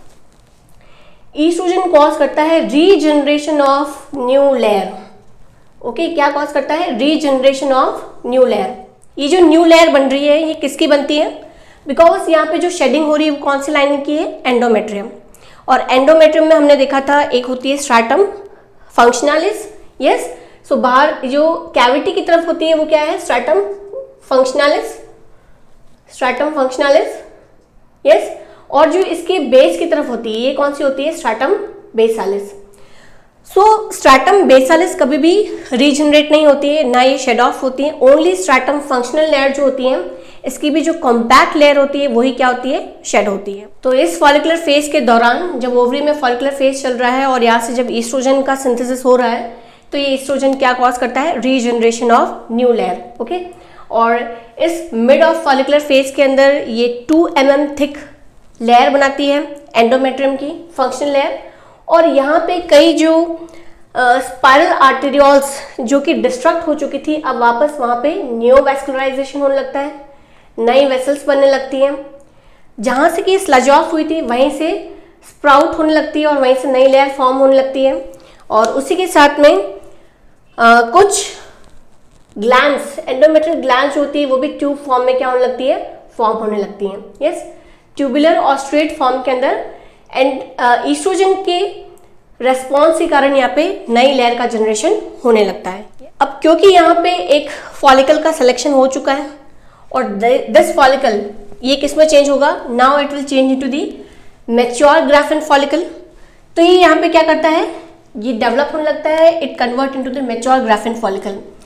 Speaker 1: ईस्ट्रोजन कॉज करता है regeneration of new layer. Okay, क्या कॉज करता है, रीजनरेशन ऑफ न्यू लेयर। ये जो न्यू लेयर बन रही है ये किसकी बनती है, बिकॉज यहाँ पे जो शेडिंग हो रही है वो कौन सी लाइन की है, एंडोमेट्रियम। और एंडोमेट्रियम में हमने देखा था एक होती है स्ट्रैटम फंक्शनलिस। यस, सो बाहर जो कैविटी की तरफ होती है वो क्या है, stratum functionalis, stratum functionalis. Yes, और जो इसके बेस की तरफ होती है ये कौन सी होती है, स्ट्रैटम बेसालिस। सो स्ट्रैटम बेसालिस कभी भी रीजनरेट नहीं होती है, ना ये शेड ऑफ होती है। ओनली स्ट्रैटम फंक्शनल लेयर जो होती है इसकी भी जो कॉम्पैक्ट लेयर होती है वही क्या होती है, शेड होती है। तो इस फॉलिकुलर फेज के दौरान जब ओवरी में फॉलिकुलर फेज चल रहा है और यहाँ से जब ईस्ट्रोजन का सिंथेसिस हो रहा है तो ये ईस्ट्रोजन क्या कॉज करता है, regeneration of new layer. Okay, और इस मिड ऑफ फॉलिकुलर फेज के अंदर ये two m m thick layer बनाती है एंडोमेट्रियम की फंक्शनल लेयर, और यहाँ पे कई जो स्पाइरल uh, आर्टेरियोल्स जो कि डिस्ट्रक्ट हो चुकी थी अब वापस वहाँ पे नियोवैस्कुलराइजेशन होने लगता है, नई वेसल्स बनने लगती हैं। जहाँ से कि स्लज ऑफ हुई थी वहीं से स्प्राउट होने लगती है और वहीं से नई लेयर फॉर्म होने लगती है। और उसी के साथ में आ, कुछ ग्लैंड्स, एंडोमेट्रियल ग्लैंड्स होती है वो भी ट्यूब फॉर्म में क्या होने लगती है, फॉर्म होने लगती हैं। यस, ट्यूबुलर और स्ट्रेट फॉर्म के अंदर। एंड ईस्ट्रोजन के रेस्पॉन्स के कारण यहाँ पे नई लेयर का जनरेशन होने लगता है। अब क्योंकि यहाँ पे एक फॉलिकल का सिलेक्शन हो चुका है और दिस फॉलिकल ये किस में चेंज होगा, now it will change into the mature Graafian follicle. तो ये यहाँ पे क्या करता है, ये डेवलप होने लगता है, it convert into the mature Graafian follicle.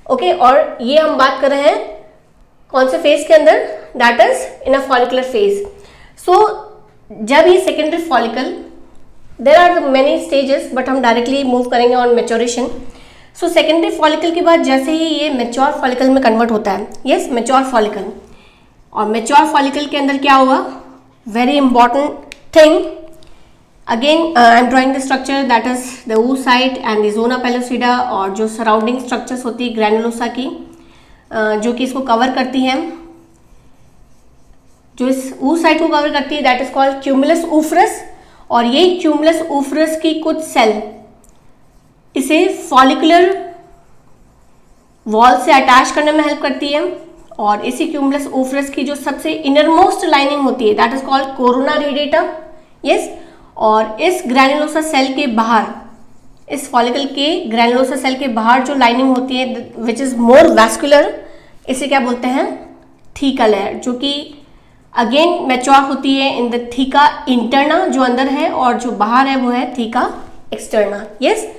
Speaker 1: Okay, और ये हम बात कर रहे हैं कौन से फेज के अंदर, that is in a follicular phase. So जब ये secondary follicle, there are many stages but हम डायरेक्टली मूव करेंगे on maturation. So secondary follicle के बाद जैसे ही ये मेच्योर फॉलिकल में कन्वर्ट होता है, यस मेच्योर फॉलिकल, और मेच्योर फॉलिकल के अंदर क्या होगा, very important thing, again I am drawing the structure that is the oocyte and the zona pellucida, और जो सराउंडिंग स्ट्रक्चर्स होती है ग्रैनुलोसा की, uh, जो कि इसको कवर करती हैं, जो इस oocyte को कवर करती है, that is called cumulus oophorus. और यही क्यूमुलस ऊफरस की कुछ सेल इसे फॉलिकुलर वॉल से अटैच करने में हेल्प करती है, और इसी क्यूमुलस ऊफरस की जो सबसे इनरमोस्ट लाइनिंग होती है that is called corona radiata, yes. और इस ग्रैनुलोसा सेल के बाहर, इस फॉलिकल के ग्रैनुलोसा सेल के बाहर जो लाइनिंग होती है विच इज मोर वैस्कुलर, इसे क्या बोलते हैं, थीका लेयर, जो कि अगेन मैच्योर होती है इन द थीका इंटरना जो अंदर है, और जो बाहर है वो है थीका एक्सटर्ना, यस।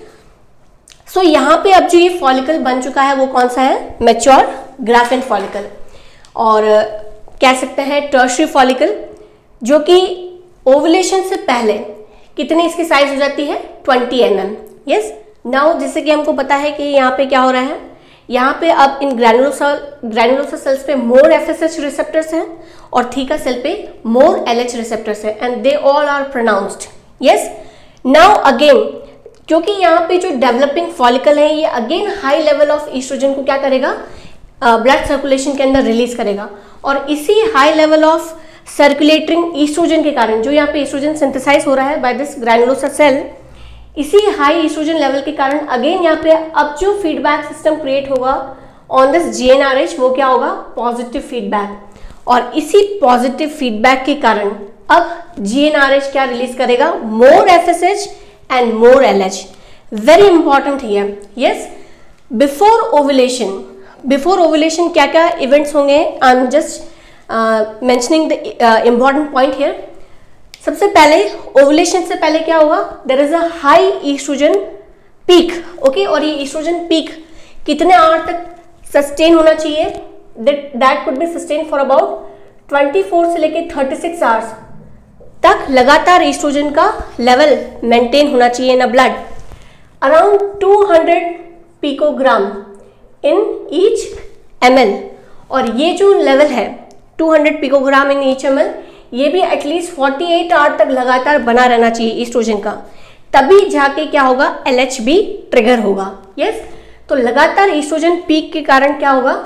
Speaker 1: सो यहाँ पे अब जो ये फॉलिकल बन चुका है वो कौन सा है, मैच्योर ग्राफिन फॉलिकल, और कह सकते हैं टर्शरी फॉलिकल, जो कि ओवुलेशन से पहले कितनी इसकी साइज हो जाती है, twenty m m, yes. Now जैसे कि हमको पता है कि यहाँ पे क्या हो रहा है, यहाँ पे अब इन ग्रैनुलोसा ग्रैनुलोसा सेल्स पे more F S H receptors हैं, और थीका सेल पे मोर एल एच रिसेप्टर्स हैं, and they all are pronounced, yes. Now again क्योंकि यहाँ पे जो डेवलपिंग फॉलिकल है ये again high level of oestrogen को क्या करेगा, ब्लड uh, सर्कुलेशन के अंदर रिलीज करेगा, और इसी high level of circulating oestrogen के कारण, जो यहाँ पे ईस्ट्रोजन सिंथेसाइज हो रहा है बाय दिस ग्रैनुलोसा सेल, इसी हाई ईस्ट्रोजन लेवल के कारण अगेन यहाँ पे अब जो फीडबैक सिस्टम क्रिएट होगा on this G N R H, वो क्या होगा, पॉजिटिव फीडबैक, और इसी पॉजिटिव फीडबैक के कारण अब जी एन आर एच क्या रिलीज करेगा, more F S H and more L H. Very important here. Yes, before ovulation, before ovulation क्या क्या events होंगे, I'm just uh, mentioning the uh, important point here. सबसे पहले ovulation से पहले क्या होगा, there is a high estrogen peak, okay, और ये estrogen peak कितने आवर तक sustain होना चाहिए, that that could be sustained for about twenty-four से लेके thirty-six hours तक लगातार ईस्ट्रोजन का लेवल मेंटेन होना चाहिए in blood, around two hundred picogram in each ml, और ये जो लेवल है two hundred picogram in each ml, ये भी एटलीस्ट अड़तालीस आवर तक लगातार बना रहना चाहिए ईस्ट्रोजन का, तभी जाके क्या होगा, एलएच भी ट्रिगर होगा, यस। तो लगातार ईस्ट्रोजन पीक के कारण क्या होगा,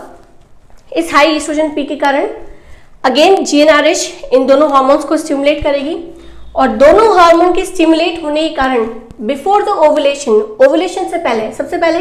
Speaker 1: इस हाई ईस्ट्रोजन पीक के कारण again G N R H इन दोनों हार्मोन्स को स्टिमुलेट करेगी, और दोनों हार्मोन के स्टिमुलेट होने के कारण बिफोर द ओवुलेशन, ओवुलेशन से पहले सबसे पहले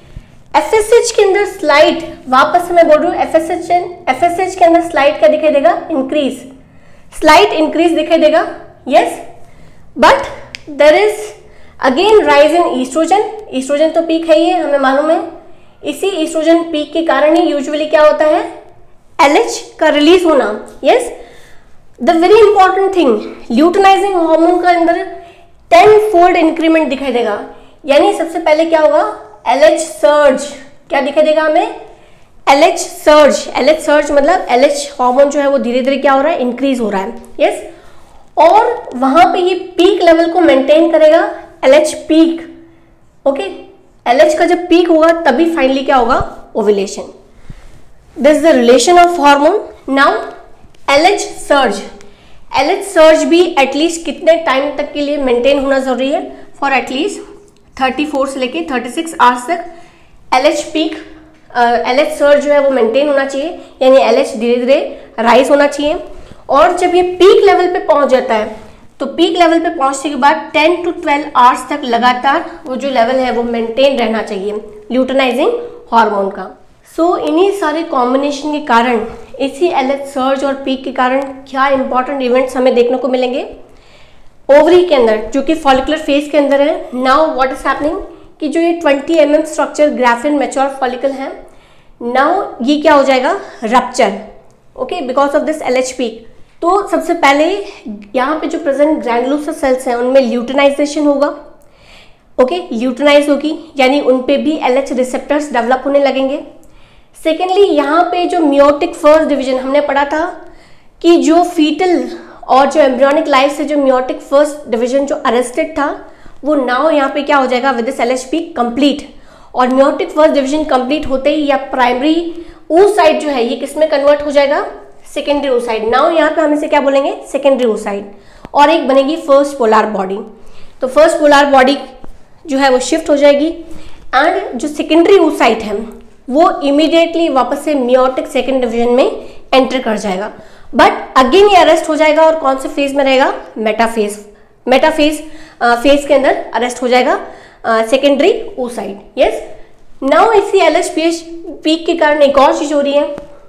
Speaker 1: एफ एस एच के अंदर स्लाइड, वापस से मैं बोल रही हूँ, F S H F S H के अंदर स्लाइड क्या दिखाई देगा, इंक्रीज, स्लाइड इंक्रीज दिखाई देगा, yes. But there is again rise in oestrogen, oestrogen तो पीक है ही है, हमें मालूम है, इसी ईस्ट्रोजन पीक के कारण ही यूजुअली क्या होता है, एल एच का रिलीज होना, yes. The very important thing, luteinising hormone का अंदर टेन फोल्ड इंक्रीमेंट दिखाई देगा, यानी सबसे पहले क्या होगा, एल एच सर्ज, क्या दिखाई देगा हमें, L H surge, L H surge मतलब एल एच हार्मोन जो है वो धीरे धीरे क्या हो रहा है, इंक्रीज हो रहा है, यस। और वहां पे ये पीक लेवल को मेंटेन करेगा, L H peak, okay, L H का जब पीक होगा तभी फाइनली क्या होगा, ovulation. This is the relation of hormone. Now L H surge, L H surge भी एटलीस्ट कितने टाइम तक के लिए मेंटेन होना जरूरी है, फॉर एटलीस्ट थर्टी फोर से लेके थर्टी सिक्स आवर्स तक L H peak, L H surge जो है वो मेंटेन होना चाहिए, यानी L H धीरे धीरे राइज होना चाहिए, और जब ये पीक लेवल पे पहुंच जाता है तो पीक लेवल पे पहुंचने के बाद टेन टू ट्वेल्व आवर्स तक लगातार वो जो लेवल है वो मेंटेन रहना चाहिए ल्यूटेनाइजिंग हार्मोन का। सो so, इन्हीं सारे कॉम्बिनेशन के कारण, इसी एल एच सर्ज और पीक के कारण क्या इंपॉर्टेंट इवेंट्स हमें देखने को मिलेंगे ओवरी के अंदर, जो कि फॉलिकुलर फेज के अंदर है। नाउ व्हाट इज हैपनिंग, कि जो ये twenty m m structure Graafian mature follicle है, नाउ ये क्या हो जाएगा, rupture, okay, because of this L H peak. तो सबसे पहले यहाँ पे जो प्रेजेंट ग्रैनुलोसा सेल्स हैं उनमें ल्यूटेनाइजेशन होगा, ओके, ल्यूटिनाइज होगी, यानी उन पे भी एल एच रिसेप्टर्स डेवलप होने लगेंगे। सेकेंडली, यहाँ पे जो मियोटिक फर्स्ट डिवीजन हमने पढ़ा था कि जो फीटल और जो एम्ब्रियोनिक लाइफ से जो मियोटिक फर्स्ट डिवीजन जो अरेस्टेड था, वो नाउ यहाँ पे क्या हो जाएगा with this L H P complete. और मियोटिक फर्स्ट डिवीजन कंप्लीट होते ही या प्राइमरी oocyte जो है ये किसमें कन्वर्ट हो जाएगा, सेकेंडरी oocyte। नाउ यहाँ पे हम इसे क्या बोलेंगे, सेकेंडरी oocyte। और एक बनेगी फर्स्ट पोलर बॉडी। तो फर्स्ट पोलर बॉडी जो है वो शिफ्ट हो जाएगी एंड जो सेकेंडरी oocyte है वो इमीडिएटली वापस से मियोटिक सेकेंड डिवीजन में एंटर कर जाएगा। बट अगेन ये अरेस्ट हो जाएगा और कौन से फेज में रहेगा, मेटाफेज। मेटाफेज फेज के अंदर अरेस्ट हो जाएगा सेकेंडरी oocyte। यस, नाउ इसी L H P H peak के कारण एक और चीज हो रही है,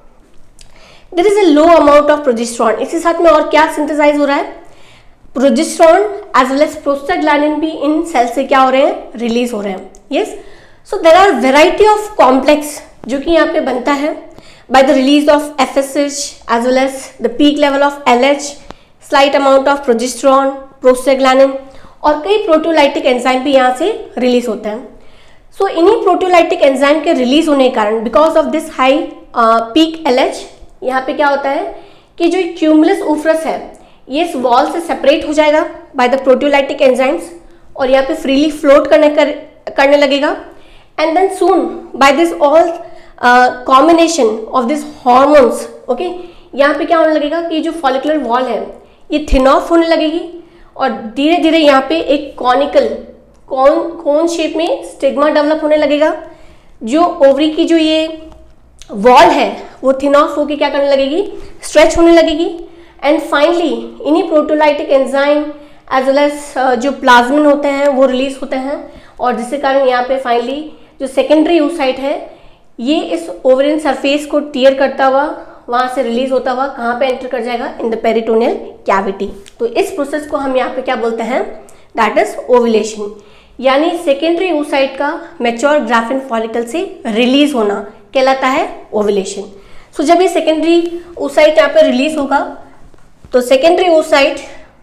Speaker 1: there is a low amount of progesterone. इसी साथ में और क्या सिंथेसाइज हो रहा है, progesterone as well as prostaglandin भी इन सेल से क्या हो रहे हैं, रिलीज हो रहे हैं। Yes, so there are variety of complex जो कि यहाँ पे बनता है by the release of F S H as well as the peak level of L H, slight amount of progesterone, prostaglandin और कई प्रोटियोलाइटिक एंजाइम भी यहाँ से रिलीज होते हैं। सो so, इन्हीं प्रोटियोलाइटिक एंजाइम के रिलीज होने के कारण because of this high peak L H, यहाँ पे क्या होता है कि जो क्यूमुलस ऊफ्रस है ये इस वॉल से सेपरेट हो जाएगा बाय द प्रोटियोलाइटिक एंजाइम्स और यहाँ पे फ्रीली फ्लोट करने कर, करने लगेगा। And then soon by this all combination of this hormones, okay, यहाँ पे क्या होने लगेगा कि जो फॉलिकुलर वॉल है ये थिन ऑफ होने लगेगी और धीरे धीरे यहाँ पे एक कॉनिकल कौन कौन शेप में स्टिग्मा डेवलप होने लगेगा। जो ओवरी की जो ये वॉल है वो थिन ऑफ होकर क्या करने लगेगी, स्ट्रेच होने लगेगी। एंड फाइनली इन्हीं proteolytic enzyme as well as जो प्लाज्मिन होते हैं वो रिलीज होते हैं और जिसके कारण यहाँ पे फाइनली जो सेकेंडरी oocyte है ये इस ओवरियन सरफेस को टीयर करता हुआ वहाँ से रिलीज होता हुआ कहाँ पे एंटर कर जाएगा, इन द पेरिटोनियल कैविटी। तो इस प्रोसेस को हम यहाँ पे क्या बोलते हैं, दैट इज ओव्यूलेशन, यानी सेकेंडरी oocyte का मैच्योर ग्राफिन फॉलिकल से रिलीज होना कहलाता है ओव्यूलेशन। सो so, जब ये सेकेंडरी oocyte यहाँ पे रिलीज होगा तो सेकेंडरी oocyte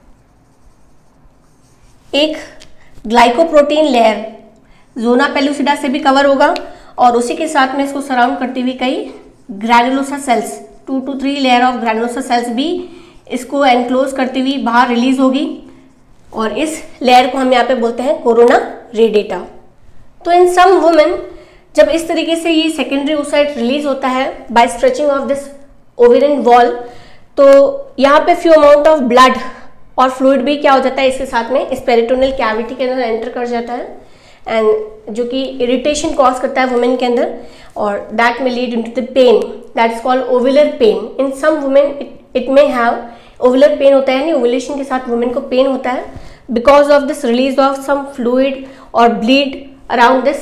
Speaker 1: एक ग्लाइकोप्रोटीन लेयर जोना पेलुसिडा से भी कवर होगा और उसी के साथ में इसको सराउंड करती हुई कई granulosa cells, two two three layer of granulosa cells भी इसको एनक्लोज करती हुई बाहर रिलीज होगी और इस लेयर को हम यहाँ पे बोलते हैं कोरोना रेडिएटा। तो इन सम वुमेन जब इस तरीके से ये सेकेंडरी oocyte रिलीज होता है by stretching of this ovarian wall, तो यहाँ पे फ्यू अमाउंट ऑफ ब्लड और फ्लूइड भी क्या हो जाता है इसके साथ में इस पेरिटोनियल कैविटी के अंदर एंटर कर जाता है एंड जो कि इरिटेशन कॉज करता है वुमेन के अंदर और दैट में lead into the pain that is called ovular pain. In some women it may have ovular pain होता है, यानी ओवुलेशन के साथ वुमेन को पेन होता है because of this release of some fluid और bleed around this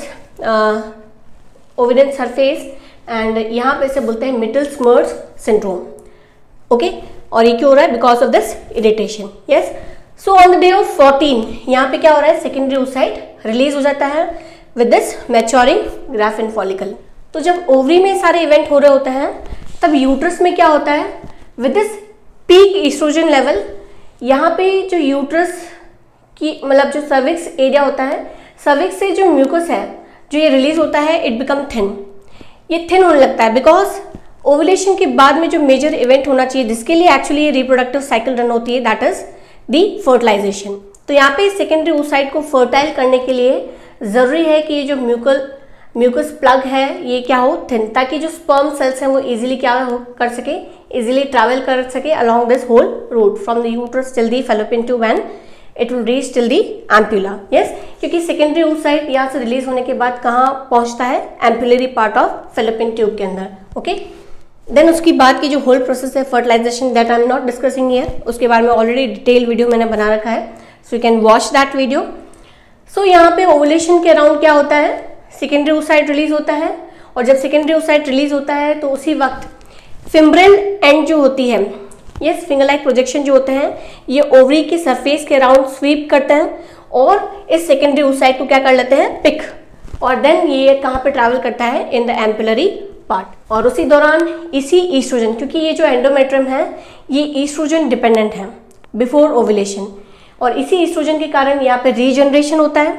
Speaker 1: ovarian surface and यहाँ पे इसे बोलते हैं मिटल्स मर्ज सिंड्रोम। ओके, और ये क्यों हो रहा है, because of this irritation. Yes, so on the day of fourteen यहाँ पे क्या हो रहा है, सेकेंडरी oocyte रिलीज हो जाता है with this maturing Graafian follicle. तो जब ओवरी में सारे इवेंट हो रहे होते हैं तब यूट्रस में क्या होता है, with this peak oestrogen level यहाँ पे जो यूट्रस की मतलब जो सर्विक्स एरिया होता है, सर्विक्स से जो म्यूकस है जो ये रिलीज होता है इट बिकम थिन, ये थिन होने लगता है बिकॉज ओवुलेशन के बाद में जो मेजर इवेंट होना चाहिए जिसके लिए एक्चुअली ये रिप्रोडक्टिव साइकिल रन होती है दैट इज दी फर्टिलाइजेशन। तो यहाँ पे सेकेंडरी oocyte को फर्टाइल करने के लिए जरूरी है कि ये जो म्यूकल म्यूकस प्लग है ये क्या हो, थिन, ताकि जो स्पर्म सेल्स हैं वो इजीली क्या हो कर सके, इजीली ट्रैवल कर सके along this whole route from the uterus till the fallopian tube and it will reach till the ampulla. Yes, क्योंकि सेकेंडरी oocyte यहाँ से रिलीज होने के बाद कहाँ पहुँचता है, ampullary part of Fallopian tube के अंदर। ओके, देन उसकी बाद की जो होल प्रोसेस है fertilisation that I am not discussing here, उसके बारे में ऑलरेडी डिटेल वीडियो मैंने बना रखा है, so you can watch that video. So यहाँ पे ओवुलेशन के अराउंड क्या होता है, सेकेंडरी oocyte रिलीज होता है और जब सेकेंडरी oocyte रिलीज होता है तो उसी वक्त फिम्ब्रल एंड जो होती है, यस, फिंगर लाइक प्रोजेक्शन जो होते हैं ये ओवरी की सरफेस के अराउंड स्वीप करते हैं और इस सेकेंडरी oocyte को क्या कर लेते हैं, पिक, और देन ये कहाँ पे ट्रैवल करता है, इन द एम्पुलरी पार्ट। और उसी दौरान इसी ईस्ट्रोजन, क्योंकि ये जो एंडोमेट्रियम है ये ईस्ट्रोजन डिपेंडेंट है बिफोर ओवुलेशन और इसी ईस्ट्रोजन के कारण यहाँ पे रीजनरेशन होता है,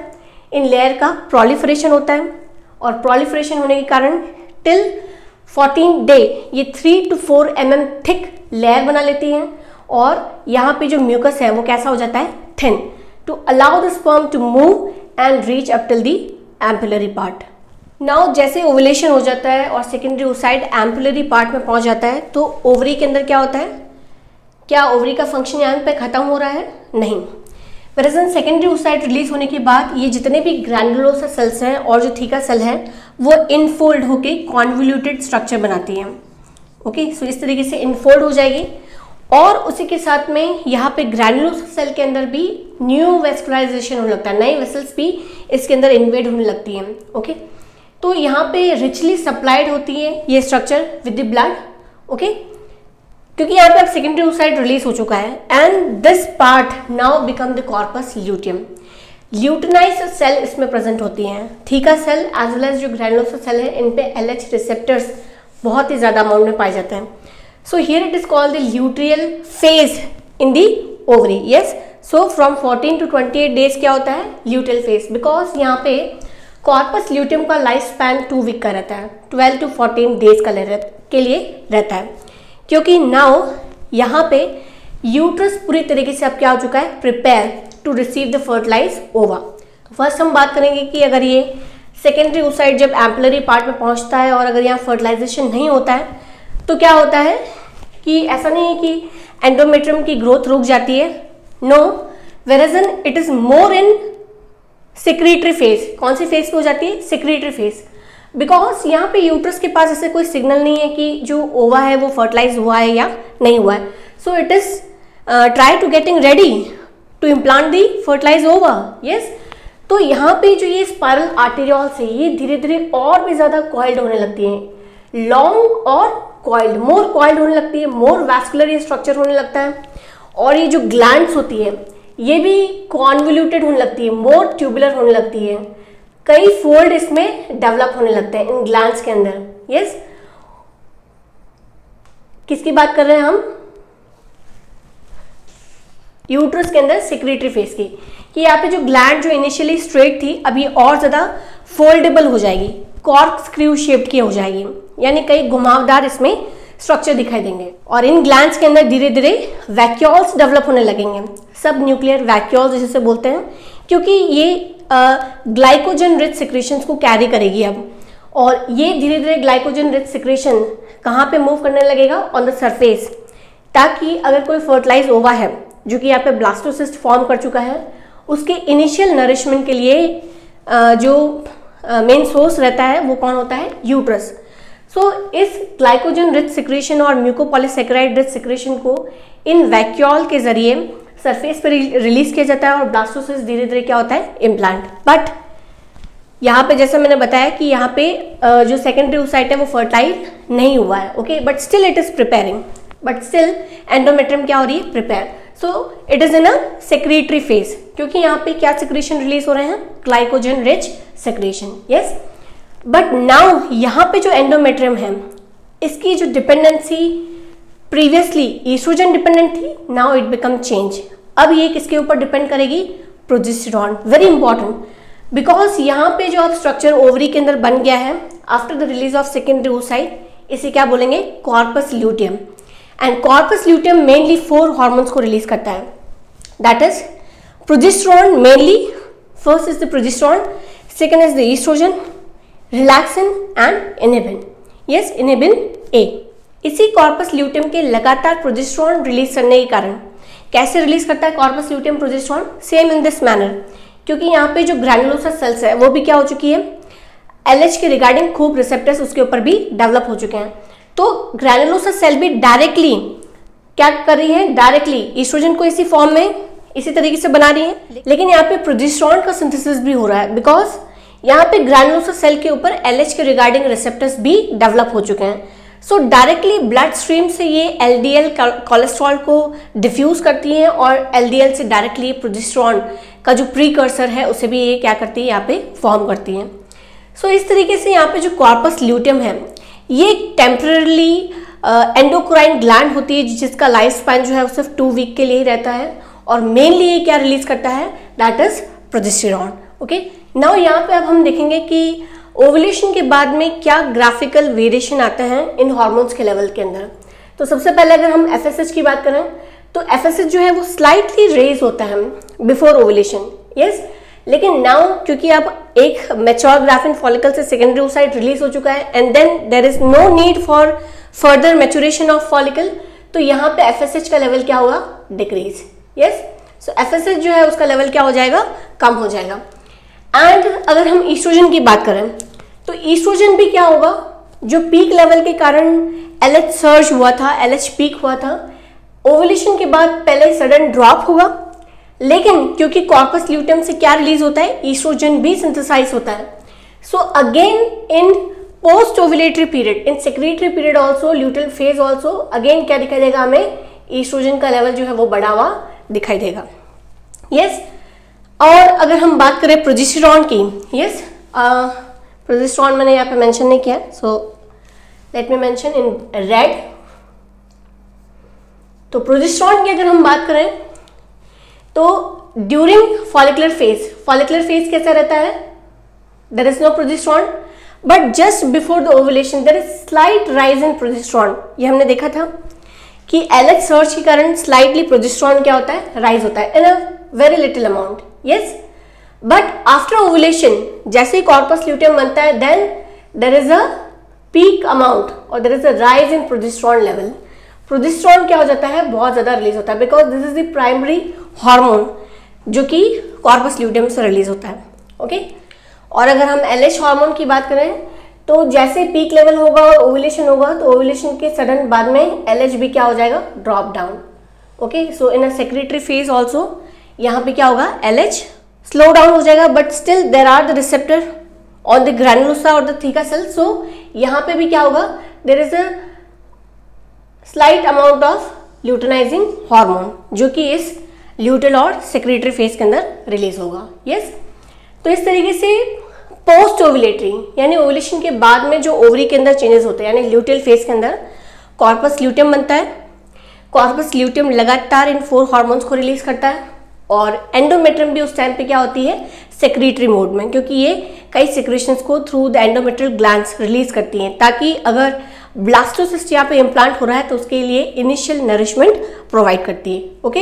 Speaker 1: इन लेयर का प्रोलिफरेशन होता है और प्रोलिफरेशन होने के कारण टिल फोर्टीन डे ये three to four m m thick layer बना लेती हैं और यहाँ पे जो म्यूकस है वो कैसा हो जाता है, thin, to allow the sperm to move and reach up till the ampullary part. Now जैसे ओवुलेशन हो जाता है और सेकेंडरी ओसाइट एम्पुलरी पार्ट में पहुंच जाता है तो ओवरी के अंदर क्या होता है, क्या ओवरी का फंक्शन यहाँ पे खत्म हो रहा है, नहीं। प्रेजेंट सेकेंडरी ओसाइट रिलीज होने के बाद ये जितने भी ग्रैनुलोसा सेल्स हैं और जो थीका सेल है वो इनफोल्ड होके कॉन्वोल्यूटेड स्ट्रक्चर बनाती हैं। ओके, सो इस तरीके से इनफोल्ड हो जाएगी और उसी के साथ में यहाँ पे ग्रैनुलोसा सेल के अंदर भी न्यू वेस्कुलराइजेशन होने लगता है, नई वेसल्स भी इसके अंदर इन्वेड होने लगती हैं। ओके, तो यहाँ पे रिचली सप्लाइड होती है ये structure with the blood. Okay, क्योंकि यहाँ पे अब सेकेंडरी ओसाइट रिलीज हो चुका है and this part now become the corpus luteum. Luteinised cell इसमें प्रेजेंट होती हैं, theca cell as well as जो ग्रैनुलोसा सेल है इन पे एल एच रिसेप्टर्स बहुत ही ज्यादा अमाउंट में पाए जाते हैं। So here it is called the luteal phase in the ovary. Yes, so from fourteen to twenty eight days क्या होता है, ल्यूटियल फेज, बिकॉज यहाँ पे कॉर्पस ल्यूटियम का लाइफ स्पैन टू वीक का रहता है, ट्वेल्व टू फोर्टीन डेज का के लिए रहता है, क्योंकि नाउ यहाँ पे यूट्रस पूरी तरीके से अब क्या हो चुका है, prepare to receive the fertilise ova. First हम बात करेंगे कि अगर ये सेकेंडरी ओसाइट जब एम्पुलरी पार्ट में पहुंचता है और अगर यहाँ फर्टिलाइजेशन नहीं होता है तो क्या होता है कि ऐसा नहीं है कि एंडोमेट्रियम की ग्रोथ रुक जाती है, no, whereas it is more in secretory phase. कौन सी फेज पे हो जाती है, सेक्रेटरी फेज, बिकॉज यहाँ पे यूट्रस के पास ऐसे कोई सिग्नल नहीं है कि जो ओवा है वो फर्टिलाइज हुआ है या नहीं हुआ है। So it is try to getting ready to implant the fertilise ova. Yes, तो यहाँ पे जो ये स्पाइरल आर्टेरियोल्स है ये धीरे धीरे और भी ज्यादा कॉइल्ड होने लगती हैं, लॉन्ग और कॉइल्ड, मोर कॉइल्ड होने लगती है, मोर वैस्कुलर ये स्ट्रक्चर होने लगता है और ये जो ग्लैंड्स होती है ये भी कॉन्वोल्यूटेड होने लगती है, मोर ट्यूबुलर होने लगती है, कई फोल्ड इसमें डेवलप होने लगते हैं इन ग्लैंड्स के अंदर। यस, किसकी बात कर रहे हैं हम, यूट्रस के अंदर सेक्रेटरी फेज की, कि यहाँ पे जो ग्लैंड जो इनिशियली स्ट्रेट थी अभी और ज्यादा फोल्डेबल हो जाएगी, कॉर्क स्क्रू शेप्ड की हो जाएगी, यानी कई घुमावदार इसमें स्ट्रक्चर दिखाई देंगे और इन ग्लैंड्स के अंदर धीरे धीरे वैक्यूल्स डेवलप होने लगेंगे, सब न्यूक्लियर वैक्यूल्स जिसे बोलते हैं, क्योंकि ये ग्लाइकोजन रिच सिक्रेशंस को कैरी करेगी अब, और ये धीरे धीरे ग्लाइकोजन रिच सिक्रेशन कहाँ पे मूव करने लगेगा, ऑन द सरफेस, ताकि अगर कोई फर्टिलाइज ओवा है जो कि यहाँ पे ब्लास्टोसिस्ट फॉर्म कर चुका है उसके इनिशियल नरिशमेंट के लिए जो मेन सोर्स रहता है वो कौन होता है, यूट्रस। सो so, इस ग्लाइकोजन रिच सिक्रेशन और म्यूकोपॉलीसेकेराइड रिच सिक्रेशन को इन वैक्यूल के जरिए सरफेस पर रिलीज किया जाता है और ब्लास्टोसिस्ट धीरे धीरे क्या होता है, इम्प्लांट। बट यहाँ पे जैसा मैंने बताया कि यहाँ पे जो सेकेंडरी ओसाइट है वो फर्टाइल नहीं हुआ है, okay, but still it is preparing, but still endometrium क्या हो रही है, prepare. So it is in a secretory phase, क्योंकि यहाँ पे क्या सिक्रेशन रिलीज हो रहे हैं, glycogen rich secretion. Yes, but now यहाँ पे जो एंडोमेट्रियम है इसकी जो डिपेंडेंसी प्रीवियसली ईस्ट्रोजन डिपेंडेंट थी, नाउ इट बिकम चेंज। अब ये किसके ऊपर डिपेंड करेगी, प्रोजेस्टेरॉन। वेरी इंपॉर्टेंट, बिकॉज यहाँ पे जो अब स्ट्रक्चर ओवरी के अंदर बन गया है after the release of secondary oocyte, इसे क्या बोलेंगे, corpus luteum. And corpus luteum mainly four hormones को रिलीज करता है, that is progesterone mainly, first is the progesterone, second is the oestrogen, relaxin and inhibin. Yes, inhibin A. इसी कॉर्पस ल्यूटियम के लगातार प्रोजेस्टेरॉन रिलीज करने के कारण, कैसे रिलीज करता है corpus luteum progesterone, same in this manner, क्योंकि यहाँ पे जो ग्रैनुलोसा सेल्स है वो भी क्या हो चुकी है, एलएच के रिगार्डिंग खूब रिसेप्टर्स उसके ऊपर भी डेवलप हो चुके हैं। तो ग्रैनुलोसा सेल भी डायरेक्टली क्या कर रही है, डायरेक्टली ईस्ट्रोजन को इसी फॉर्म में इसी तरीके से बना रही है, लेकिन यहाँ पे प्रोजेस्टेरॉन का सिंथेसिस भी हो रहा है, बिकॉज यहाँ पे ग्रैनुलोसा सेल के ऊपर एलएच के रिगार्डिंग रिसेप्टर्स भी डेवलप हो चुके हैं। सो डायरेक्टली ब्लड स्ट्रीम से ये एलडीएल कोलेस्ट्रॉल को डिफ्यूज करती हैं और एलडीएल से डायरेक्टली प्रोजेस्टेरॉन का जो प्रीकर्सर है उसे भी ये क्या करती है, यहाँ पे फॉर्म करती हैं। सो so, इस तरीके से यहाँ पे जो कॉर्पस ल्यूटियम है ये टेम्पररी एंडोक्राइन ग्लैंड होती है जिसका लाइफ स्पैन जो है सिर्फ टू वीक के लिए ही रहता है, और मेनली ये क्या रिलीज करता है, that is progesterone. Okay, now यहाँ पे अब हम देखेंगे कि ओवुलेशन के बाद में क्या ग्राफिकल वेरिएशन आते हैं इन हॉर्मोन्स के लेवल के अंदर। तो सबसे पहले अगर हम एफ एस एच की बात करें तो एफ एस एच जो है वो स्लाइटली रेज होता है बिफोर ओवुलेशन, यस। लेकिन नाउ क्योंकि अब एक मैच्योर ग्राफिन फॉलिकल से सेकेंडरी ओसाइट रिलीज हो चुका है and then there is no need for further maturation of follicle, तो यहाँ पे एफ एस एच का लेवल क्या होगा, decrease, yes. So F S H जो है उसका लेवल क्या हो जाएगा, कम हो जाएगा। एंड अगर हम ईस्ट्रोजन की बात करें तो ईस्ट्रोजन भी क्या होगा, जो पीक लेवल के कारण एल एच सर्ज हुआ था, एल एच पीक हुआ था, ओवुलेशन के बाद पहले सडन ड्रॉप होगा, लेकिन क्योंकि कॉर्पस ल्यूटेम से क्या रिलीज होता है, ईस्ट्रोजन भी सिंथेसाइज होता है। So again in post ovulatory period, in secretory period also, luteal phase also, again क्या दिखाई देगा हमें, ईस्ट्रोजन का लेवल जो है वो बढ़ा हुआ दिखाई देगा, यस yes? और अगर हम बात करें प्रोजेस्टेरॉन की, यस, प्रोजेस्टेरॉन मैंने यहाँ पे मेंशन नहीं किया, so let me mention in red. तो प्रोजेस्टेरॉन की अगर हम बात करें तो during follicular phase, follicular phase कैसा रहता है, there is no progesterone, but just before the ovulation there is slight rise in progesterone. ये हमने देखा था कि एल एच सर्च के कारण स्लाइटली प्रोजेस्टेरॉन क्या होता है, राइज होता है in a very little amount, yes. But after ovulation जैसे ही कॉर्पस ल्यूटेम बनता है then there is a peak amount और there is a rise in progesterone level. Progesterone क्या हो जाता है, बहुत ज्यादा रिलीज होता है, because this is the primary hormone जो कि कॉर्पस ल्यूटेम से रिलीज होता है, ओके okay? और अगर हम एल एच हार्मोन की बात करें तो जैसे पीक लेवल होगा और ओवुलेशन होगा तो ओवुलेशन के सडन बाद में एल एच भी क्या हो जाएगा, drop down, okay. So in a secretory phase also यहाँ पे क्या होगा, एल एच स्लो डाउन हो जाएगा, but still there are the receptor on the granulosa और द थीका सेल, सो यहाँ पे भी क्या होगा, there is a slight amount of luteinising hormone जो कि इस ल्यूटेल और सेक्रेटरी फेज के अंदर रिलीज होगा, यस yes? तो इस तरीके से पोस्ट ओवुलेटरी यानी ओवुलेशन के बाद में जो ओवरी के अंदर चेंजेस होते हैं, यानी ल्यूटेल फेज के अंदर कॉर्पस ल्यूटेम बनता है, कॉर्पस ल्यूटेम लगातार इन फोर हार्मोन्स को रिलीज करता है और एंडोमेट्रियम भी उस टाइम पे क्या होती है, सेक्रेटरी मोड में, क्योंकि ये कई सेक्रेशंस को through the endometrial glands release करती हैं ताकि अगर ब्लास्टोसिस्ट यहाँ पे इम्प्लांट हो रहा है तो उसके लिए इनिशियल नरिशमेंट प्रोवाइड करती है, ओके।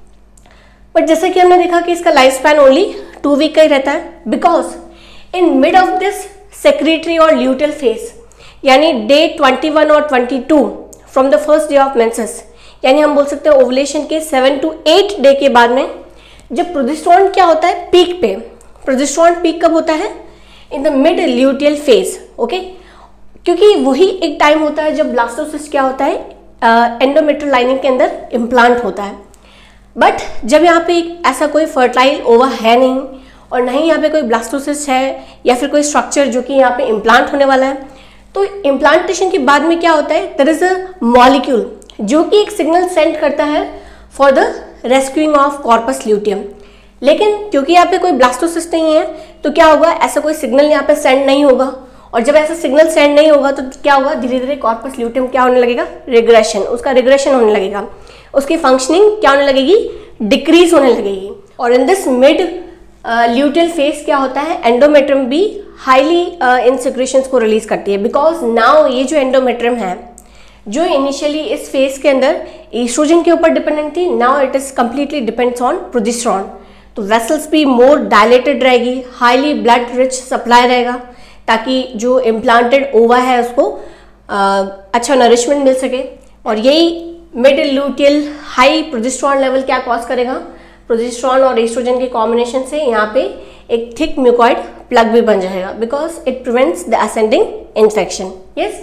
Speaker 1: बट जैसा कि हमने देखा कि इसका life span only two week का ही रहता है, because in mid of this secretory और ल्यूटेल फेज यानी डे ट्वेंटी वन और twenty two from the first day of menses, यानी हम बोल सकते हैं ओवुलेशन के सेवन टू एट डे के बाद में जब प्रोजेस्टेरॉन क्या होता है, पीक पे, प्रोजेस्टेरॉन पीक कब होता है, in the mid luteal phase, okay, क्योंकि वही एक टाइम होता है जब ब्लास्टोसिस्ट क्या होता है, एंडोमेट्रियल लाइनिंग के अंदर इम्प्लांट होता है। बट जब यहाँ पे ऐसा कोई फर्टाइल ओवा है नहीं और नहीं यहाँ पे कोई ब्लास्टोसिस्ट है या फिर कोई स्ट्रक्चर जो कि यहाँ पे इम्प्लांट होने वाला है, तो इम्प्लांटेशन के बाद में क्या होता है, देयर इज अ मॉलिक्यूल जो कि एक सिग्नल सेंड करता है for the rescuing of corpus luteum. लेकिन क्योंकि यहाँ पे कोई ब्लास्टोसिस्ट नहीं है तो क्या होगा, ऐसा कोई सिग्नल यहाँ पे सेंड नहीं होगा, और जब ऐसा सिग्नल सेंड नहीं होगा तो क्या होगा, धीरे धीरे कॉर्पस ल्यूटियम क्या होने लगेगा, रिग्रेशन, उसका रिग्रेशन होने लगेगा, उसकी फंक्शनिंग क्या होने लगेगी, डिक्रीज होने लगेगी। और in this mid luteal phase क्या होता है, एंडोमेट्रियम भी हाईली इन सेक्रेशंस को रिलीज करती है, बिकॉज नाउ ये जो एंडोमेट्रियम है जो इनिशियली इस फेज के अंदर ईस्ट्रोजन के ऊपर डिपेंडेंट थी, now it is completely depends on progesterone. तो वेसल्स भी मोर डायलेटेड रहेगी, हाईली ब्लड रिच सप्लाई रहेगा ताकि जो इम्प्लांटेड ओवा है उसको uh, अच्छा नरिशमेंट मिल सके। और यही mid luteal high progesterone level क्या कॉज करेगा, प्रोजेस्टेरॉन और एस्ट्रोजन के कॉम्बिनेशन से यहाँ पे एक थिक म्यूकॉइड प्लग भी बन जाएगा, because it prevents the ascending infection, yes.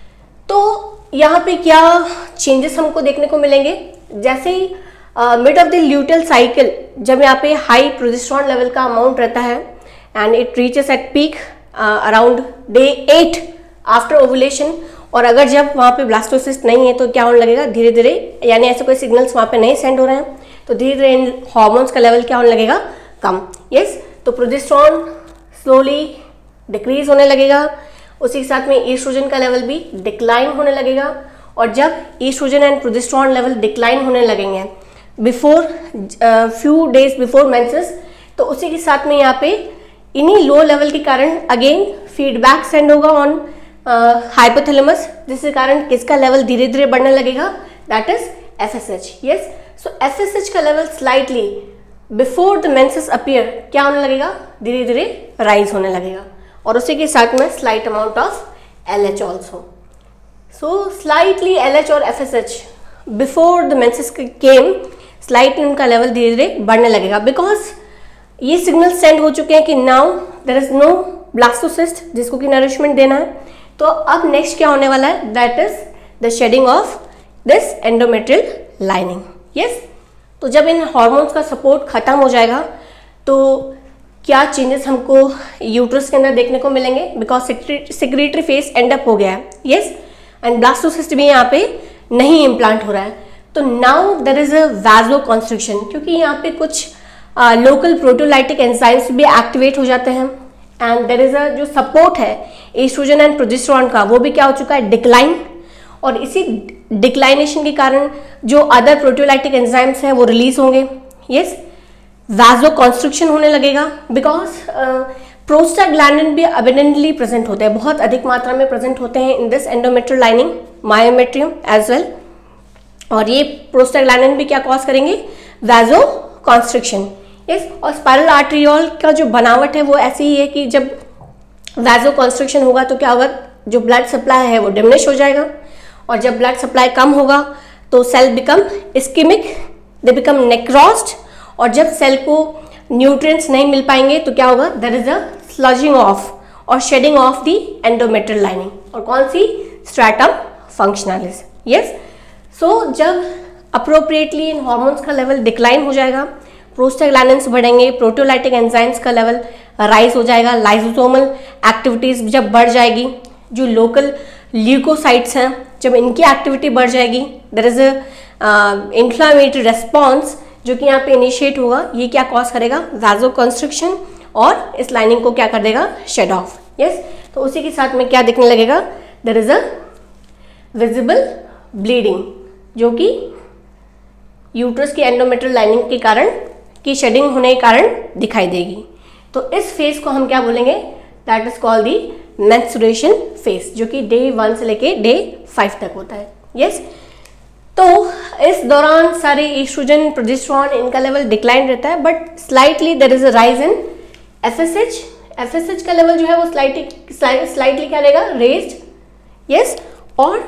Speaker 1: तो यहाँ पे क्या चेंजेस हमको देखने को मिलेंगे, जैसे ही mid of the luteal cycle जब यहाँ पे हाई प्रोजेस्टेरॉन लेवल का अमाउंट रहता है and it reaches at peak around day eight after ovulation, और अगर जब वहाँ पे ब्लास्टोसिस्ट नहीं है तो क्या होने लगेगा, धीरे धीरे, यानी ऐसे कोई सिग्नल्स वहाँ पे नहीं सेंड हो रहे हैं तो धीरे धीरे इन हार्मोन्स का लेवल क्या होने लगेगा, कम, यस। तो प्रोजेस्टेरॉन स्लोली डिक्रीज होने लगेगा, उसी के साथ में ईस्ट्रोजन का लेवल भी डिक्लाइन होने लगेगा। और जब oestrogen and progesterone level decline होने लगेंगे before few days before menses, तो उसी के साथ में यहाँ पे इन्हीं लो लेवल के कारण अगेन फीडबैक सेंड होगा ऑन हाइपोथैलेमस, जिसके कारण किसका लेवल धीरे धीरे बढ़ने लगेगा, that is F S H. Yes, so F S H का level slightly before the menses appear क्या होने लगेगा, धीरे धीरे राइज होने लगेगा, और उसी के साथ में slight amount of L H also. So slightly L H और F S H before the menses came, slightly उनका लेवल धीरे धीरे बढ़ने लगेगा, बिकॉज ये सिग्नल सेंड हो चुके हैं कि now there is no blastocyst जिसको कि नरिशमेंट देना है। तो अब नेक्स्ट क्या होने वाला है, that is the shedding of this endometrial lining. Yes, तो जब इन हॉर्मोन्स का सपोर्ट खत्म हो जाएगा तो क्या चेंजेस हमको यूट्रस के अंदर देखने को मिलेंगे, because secretory phase end up हो गया है। यस, एंड ब्लास्टोसिस्ट भी यहाँ पे नहीं इम्प्लांट हो रहा है। तो now there is a vasoconstriction, क्योंकि यहाँ पे कुछ लोकल प्रोटोलाइटिक एंजाइम्स भी एक्टिवेट हो जाते हैं, एंड देयर इज अ जो सपोर्ट है एस्ट्रोजन एंड प्रोजेस्टेरोन का, वो भी क्या हो चुका है, डिक्लाइन। और इसी डिक्लाइनेशन के कारण जो अदर प्रोटोलाइटिक एंजाइम्स हैं वो रिलीज होंगे। यस, वाजो कॉन्स्ट्रिक्शन होने लगेगा, बिकॉज प्रोस्टाग्लैंडिन भी अबेंडेंटली प्रेजेंट होते हैं, बहुत अधिक मात्रा में प्रेजेंट होते हैं in this endometrial lining, myometrium as well. और ये प्रोस्टाग्लैंडिन भी क्या कॉज करेंगे, वाजो कॉन्स्ट्रिक्शन। यस, और स्पाइरल आर्टरियोल का जो बनावट है वो ऐसी ही है कि जब वाजो कॉन्स्ट्रिक्शन होगा तो क्या होगा, जो ब्लड सप्लाई है वो डिमिनिश हो जाएगा, और जब ब्लड सप्लाई कम होगा तो cell become ischaemic, they become necrosed, और जब सेल को न्यूट्रिएंट्स नहीं मिल पाएंगे तो क्या होगा, there is a sludging of और shedding of the endometrial lining, और कौन सी, स्ट्रैटम फंक्शनलिस। यस, सो जब अप्रोप्रिएटली इन हॉर्मोन्स का लेवल डिक्लाइन हो जाएगा, प्रोस्टाग्लैंडिन्स बढ़ेंगे, प्रोटोलाइटिक एंजाइम्स का लेवल राइज हो जाएगा, लाइसोसोमल एक्टिविटीज जब बढ़ जाएगी, जो लोकल ल्यूकोसाइट्स हैं जब इनकी एक्टिविटी बढ़ जाएगी, there is a inflammatory response जो कि यहाँ पे इनिशिएट होगा, ये क्या कॉज करेगा, वाजो कंस्ट्रिक्शन, और इस लाइनिंग को क्या कर देगा, शेड ऑफ। यस, तो उसी के साथ में क्या दिखने लगेगा, there is a visible bleeding, जो कि यूट्रस की एंडोमेट्रियल लाइनिंग के कारण की शेडिंग होने के कारण दिखाई देगी। तो इस फेज को हम क्या बोलेंगे, that is called the menstruation phase, जो कि डे वन से लेके डे फाइव तक होता है। यस, तो इस दौरान सारे एस्ट्रोजन, प्रोजेस्टेरोन, इनका लेवल डिक्लाइन रहता है, but slightly there is a rise in F S H. F S H का लेवल जो है वो स्लाइटली स्लाइटली क्या रहेगा, रेज्ड। यस, और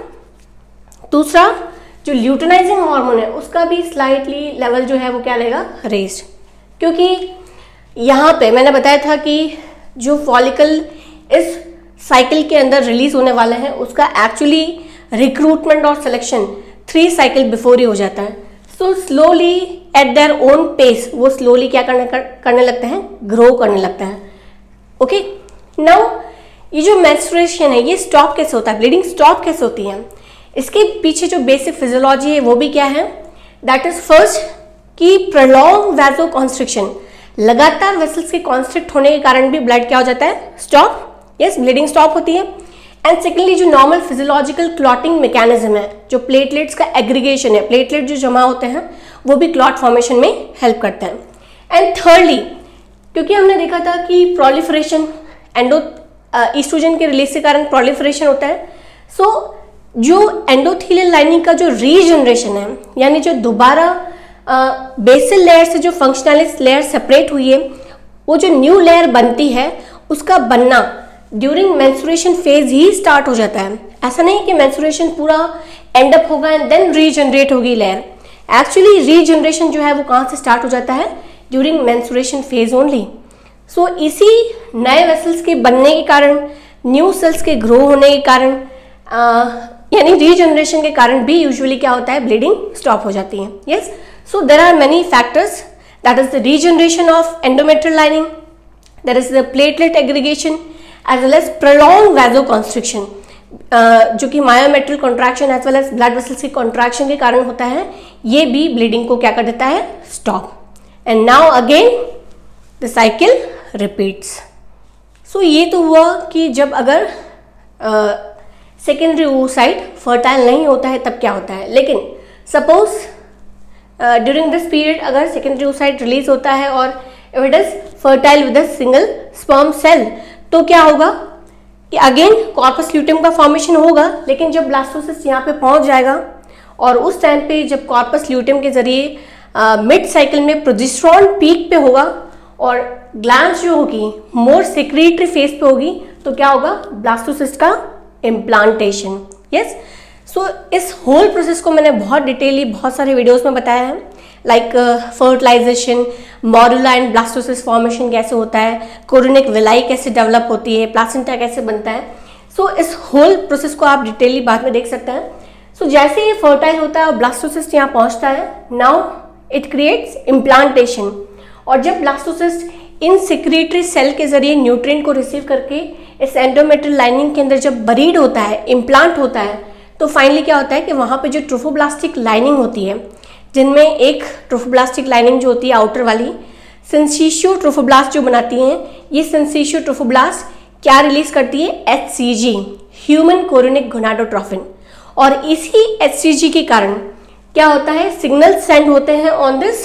Speaker 1: दूसरा जो ल्यूटेनाइजिंग हार्मोन है उसका भी स्लाइटली लेवल जो है वो क्या रहेगा, रेज्ड, क्योंकि यहाँ पे मैंने बताया था कि जो फॉलिकल इस साइकिल के अंदर रिलीज होने वाले हैं उसका एक्चुअली रिक्रूटमेंट और सिलेक्शन थ्री साइकिल बिफोर ही हो जाता है। So slowly at their own pace वो स्लोली क्या करने कर, करने लगते हैं, ग्रो करने लगते हैं। ओके, नाउ ये जो मेंस्ट्रुएशन है ये स्टॉप कैसे होता है, ब्लीडिंग स्टॉप कैसे होती है, इसके पीछे जो बेसिक फिजियोलॉजी है वो भी क्या है, दैट इज फर्स्ट कि प्रोलॉन्ग वाजो कॉन्स्ट्रिक्शन, लगातार वेसल्स के कॉन्स्ट्रिक्ट होने के कारण भी ब्लड क्या हो जाता है, स्टॉप। यस, ब्लीडिंग स्टॉप होती है। एंड सेकेंडली जो नॉर्मल फिजियोलॉजिकल क्लॉटिंग मैकेनिज्म है, जो प्लेटलेट्स का एग्रीगेशन है, प्लेटलेट जो जमा होते हैं वो भी क्लॉट फॉर्मेशन में हेल्प करते हैं। एंड थर्डली, क्योंकि हमने देखा था कि प्रोलिफरेशन एंडो ईस्ट्रोजन के रिलीज के कारण प्रोलिफरेशन होता है, सो so, जो एंडोथेलियल लाइनिंग का जो रीजनरेशन है, यानी जो दोबारा बेसल लेयर से जो फंक्शनलिस लेयर सेपरेट हुई है, वो जो न्यू लेयर बनती है उसका बनना ड्यूरिंग मेंस्ट्रुएशन फेज ही स्टार्ट हो जाता है। ऐसा नहीं कि मेंस्ट्रुएशन पूरा एंड अप होगा एंड देन रीजनरेट होगी लेयर। एक्चुअली रीजनरेशन जो है वो कहाँ से स्टार्ट हो जाता है, during menstruation phase only. So इसी नए वेसल्स के बनने के कारण, न्यू सेल्स के ग्रो होने के कारण, यानी रीजनरेशन के कारण भी यूजुअली क्या होता है, ब्लीडिंग स्टॉप हो जाती है। Yes, so there are many factors, that is the regeneration of endometrial lining, there is the platelet aggregation as well as prolong vasoconstriction, जो कि myometrial contraction as well as blood vessels की कॉन्ट्रैक्शन के कारण होता है, ये भी ब्लीडिंग को क्या कर देता है, stop. And now again the cycle repeats. So ये तो हुआ कि जब अगर सेकेंडरी oocyte फर्टाइल नहीं होता है तब क्या होता है। लेकिन सपोज ड्यूरिंग दिस पीरियड अगर सेकेंडरी oocyte रिलीज होता है और if it is fertile with a single sperm cell, तो क्या होगा कि अगेन कॉर्पस ल्यूटियम का फॉर्मेशन होगा, लेकिन जब ब्लास्टोसिस्ट यहाँ पे पहुंच जाएगा और उस टाइम पे जब कॉर्पस ल्यूटियम के जरिए मिड साइकिल में प्रोजेस्टेरॉन पीक पे होगा और ग्लैंड्स जो होगी मोर सेक्रेटरी फेज पे होगी, तो क्या होगा, ब्लास्टोसिस्ट का इम्प्लांटेशन। यस, सो इस होल प्रोसेस को मैंने बहुत डिटेली बहुत सारे वीडियोस में बताया है, like fertilization, morula and blastocyst formation कैसे होता है, कोरोनिक विलाई कैसे डेवलप होती है, प्लासेंटा कैसे बनता है। सो so, इस होल प्रोसेस को आप डिटेली बाद में देख सकते हैं। सो so, जैसे ये फर्टाइल होता है और ब्लास्टोसिस्ट यहाँ पहुँचता है, नाउ इट क्रिएट्स इम्प्लांटेशन, और जब ब्लास्टोसिस्ट इन सेक्रेटरी सेल के जरिए न्यूट्रिएंट को रिसीव करके इस एंडोमेट्रियल लाइनिंग के अंदर जब बरीड होता है, इम्प्लांट होता है, तो फाइनली क्या होता है कि वहाँ पे जो ट्रोफोब्लास्टिक लाइनिंग होती है, जिनमें एक ट्रोफोब्लास्टिक लाइनिंग जो होती है आउटर वाली, सिंसिशियो ट्रोफोब्लास्ट जो बनाती हैं, ये सिंसिशियो ट्रोफोब्लास्ट क्या रिलीज करती है, H C G, human chorionic gonadotrophin, और इसी एच सी जी के कारण क्या होता है, सिग्नल सेंड होते हैं ऑन दिस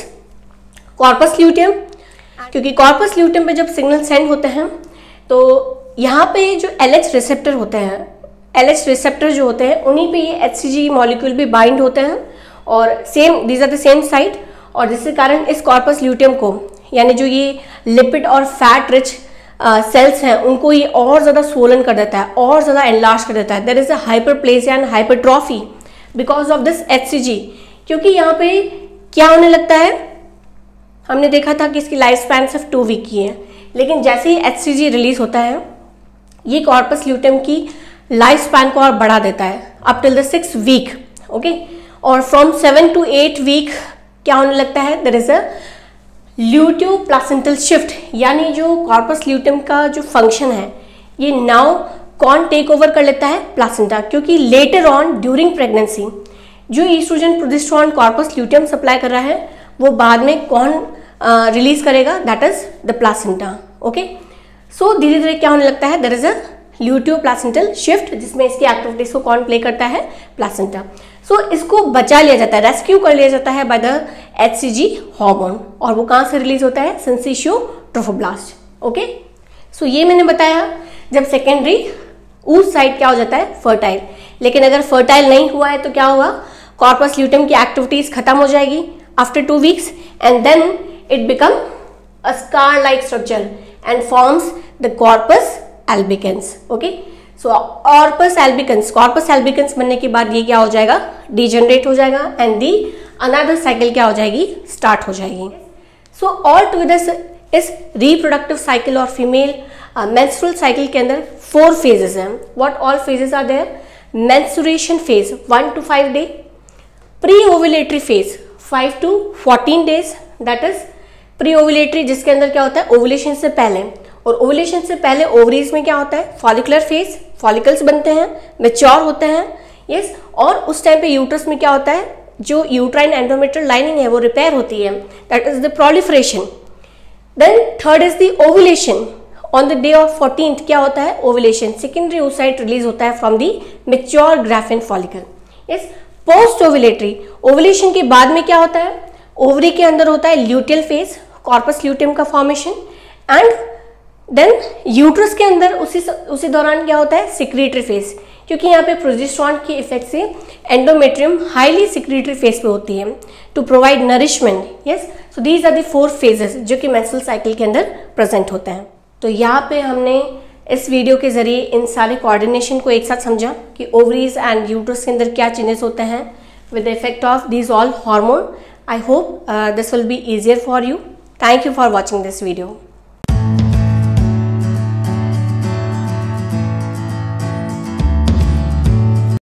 Speaker 1: कॉर्पस ल्यूटियम, क्योंकि कॉर्पस ल्यूटियम पे जब सिग्नल सेंड होते हैं तो यहाँ पे जो एल एच रिसेप्टर होते हैं, एल एच रिसेप्टर जो होते हैं उन्हीं पे ये एच सी जी मॉलिक्यूल भी बाइंड होते हैं और same these are the same site, और जिसके कारण इस कॉर्पस ल्यूटियम को, यानी जो ये लिपिड और फैट रिच सेल्स हैं, उनको ये और ज़्यादा स्वोलन कर देता है, और ज़्यादा एनलार्ज कर देता है। There is a hyperplasia and hypertrophy because of this H C G, क्योंकि यहाँ पे क्या होने लगता है, हमने देखा था कि इसकी लाइफ स्पैन सिर्फ टू वीक की है, लेकिन जैसे ही एच सी जी रिलीज होता है ये कॉर्पस ल्यूटियम की लाइफ स्पैन को और बढ़ा देता है up till the six week, okay, और from seven to eight week क्या होने लगता है, there is a luteo placental shift, यानी जो कॉर्पस ल्यूटियम का जो फंक्शन है ये नाउ कौन टेक ओवर कर लेता है, प्लासेंटा, क्योंकि लेटर ऑन ड्यूरिंग प्रेगनेंसी जो estrogen progesterone corpus luteum supply कर रहा है वो बाद में कौन रिलीज uh, करेगा, that is the placenta. Okay, so धीरे धीरे क्या होने लगता है, there is a luteo placental shift, जिसमें इसकी एक्टिविटीज को कौन प्ले करता है, प्लासेंटा। सो so, इसको बचा लिया जाता है, रेस्क्यू कर लिया जाता है by the H C G hormone, और वो कहाँ से रिलीज होता है, सिंसिशियो ट्रोफोब्लास्ट। ओके, सो ये मैंने बताया जब सेकेंडरी उस साइड क्या हो जाता है, फर्टाइल, लेकिन अगर फर्टाइल नहीं हुआ है तो क्या होगा, कॉर्पस ल्यूटियम की एक्टिविटीज खत्म हो जाएगी after two weeks and then it become a scar like structure and forms the corpus albicans. Okay, so corpus albicans corpus albicans बनने के बाद ये क्या हो जाएगा, degenerate हो जाएगा and the another cycle क्या हो जाएगी, start हो जाएगी। So all together इस reproductive cycle और female uh, menstrual cycle के अंदर four phases हैं। What all phases are there? Menstruation phase one to five day, pre-ovulatory phase five to fourteen days, that is pre ovulatory, जिसके अंदर क्या होता है, ओवुलेशन से पहले, और ओवुलेशन से पहले ओवरीज में क्या होता है, फॉलिकुलर फेज, फॉलिकल्स बनते हैं, मैच्योर होते हैं, यस yes, और उस टाइम पे यूट्रस में क्या होता है, जो यूट्राइन एंडोमेट्रियल लाइनिंग है वो रिपेयर होती है, that is the proliferation. Then third is the ovulation, on the day of fourteenth क्या होता है, ओवुलेशन, सेकेंडरी oocyte रिलीज होता है from the mature Graafian follicle. Yes, post ovulatory, ovulation के बाद में क्या होता है, ओवरी के अंदर होता है ल्यूटियल फेज, कॉर्पस ल्यूटियम का फॉर्मेशन, एंड देन यूट्रस के अंदर उसी उसी दौरान क्या होता है, सिक्रीटरी फेज, क्योंकि यहाँ पे प्रोजेस्टेरॉन के इफेक्ट से एंडोमेट्रियम हाईली सिक्रीटरी फेज पे होती है to provide nourishment. Yes, so these are the four phases जो कि मेंस्ट्रुअल साइकिल के अंदर प्रेजेंट होते हैं। तो यहाँ पे हमने इस वीडियो के जरिए इन सारे कोऑर्डिनेशन को एक साथ समझा कि ओवरीज एंड यूट्रस के अंदर क्या चेंजेस होते हैं with the effect of these all hormone. I hope this will be easier for you. Thank you for watching this video.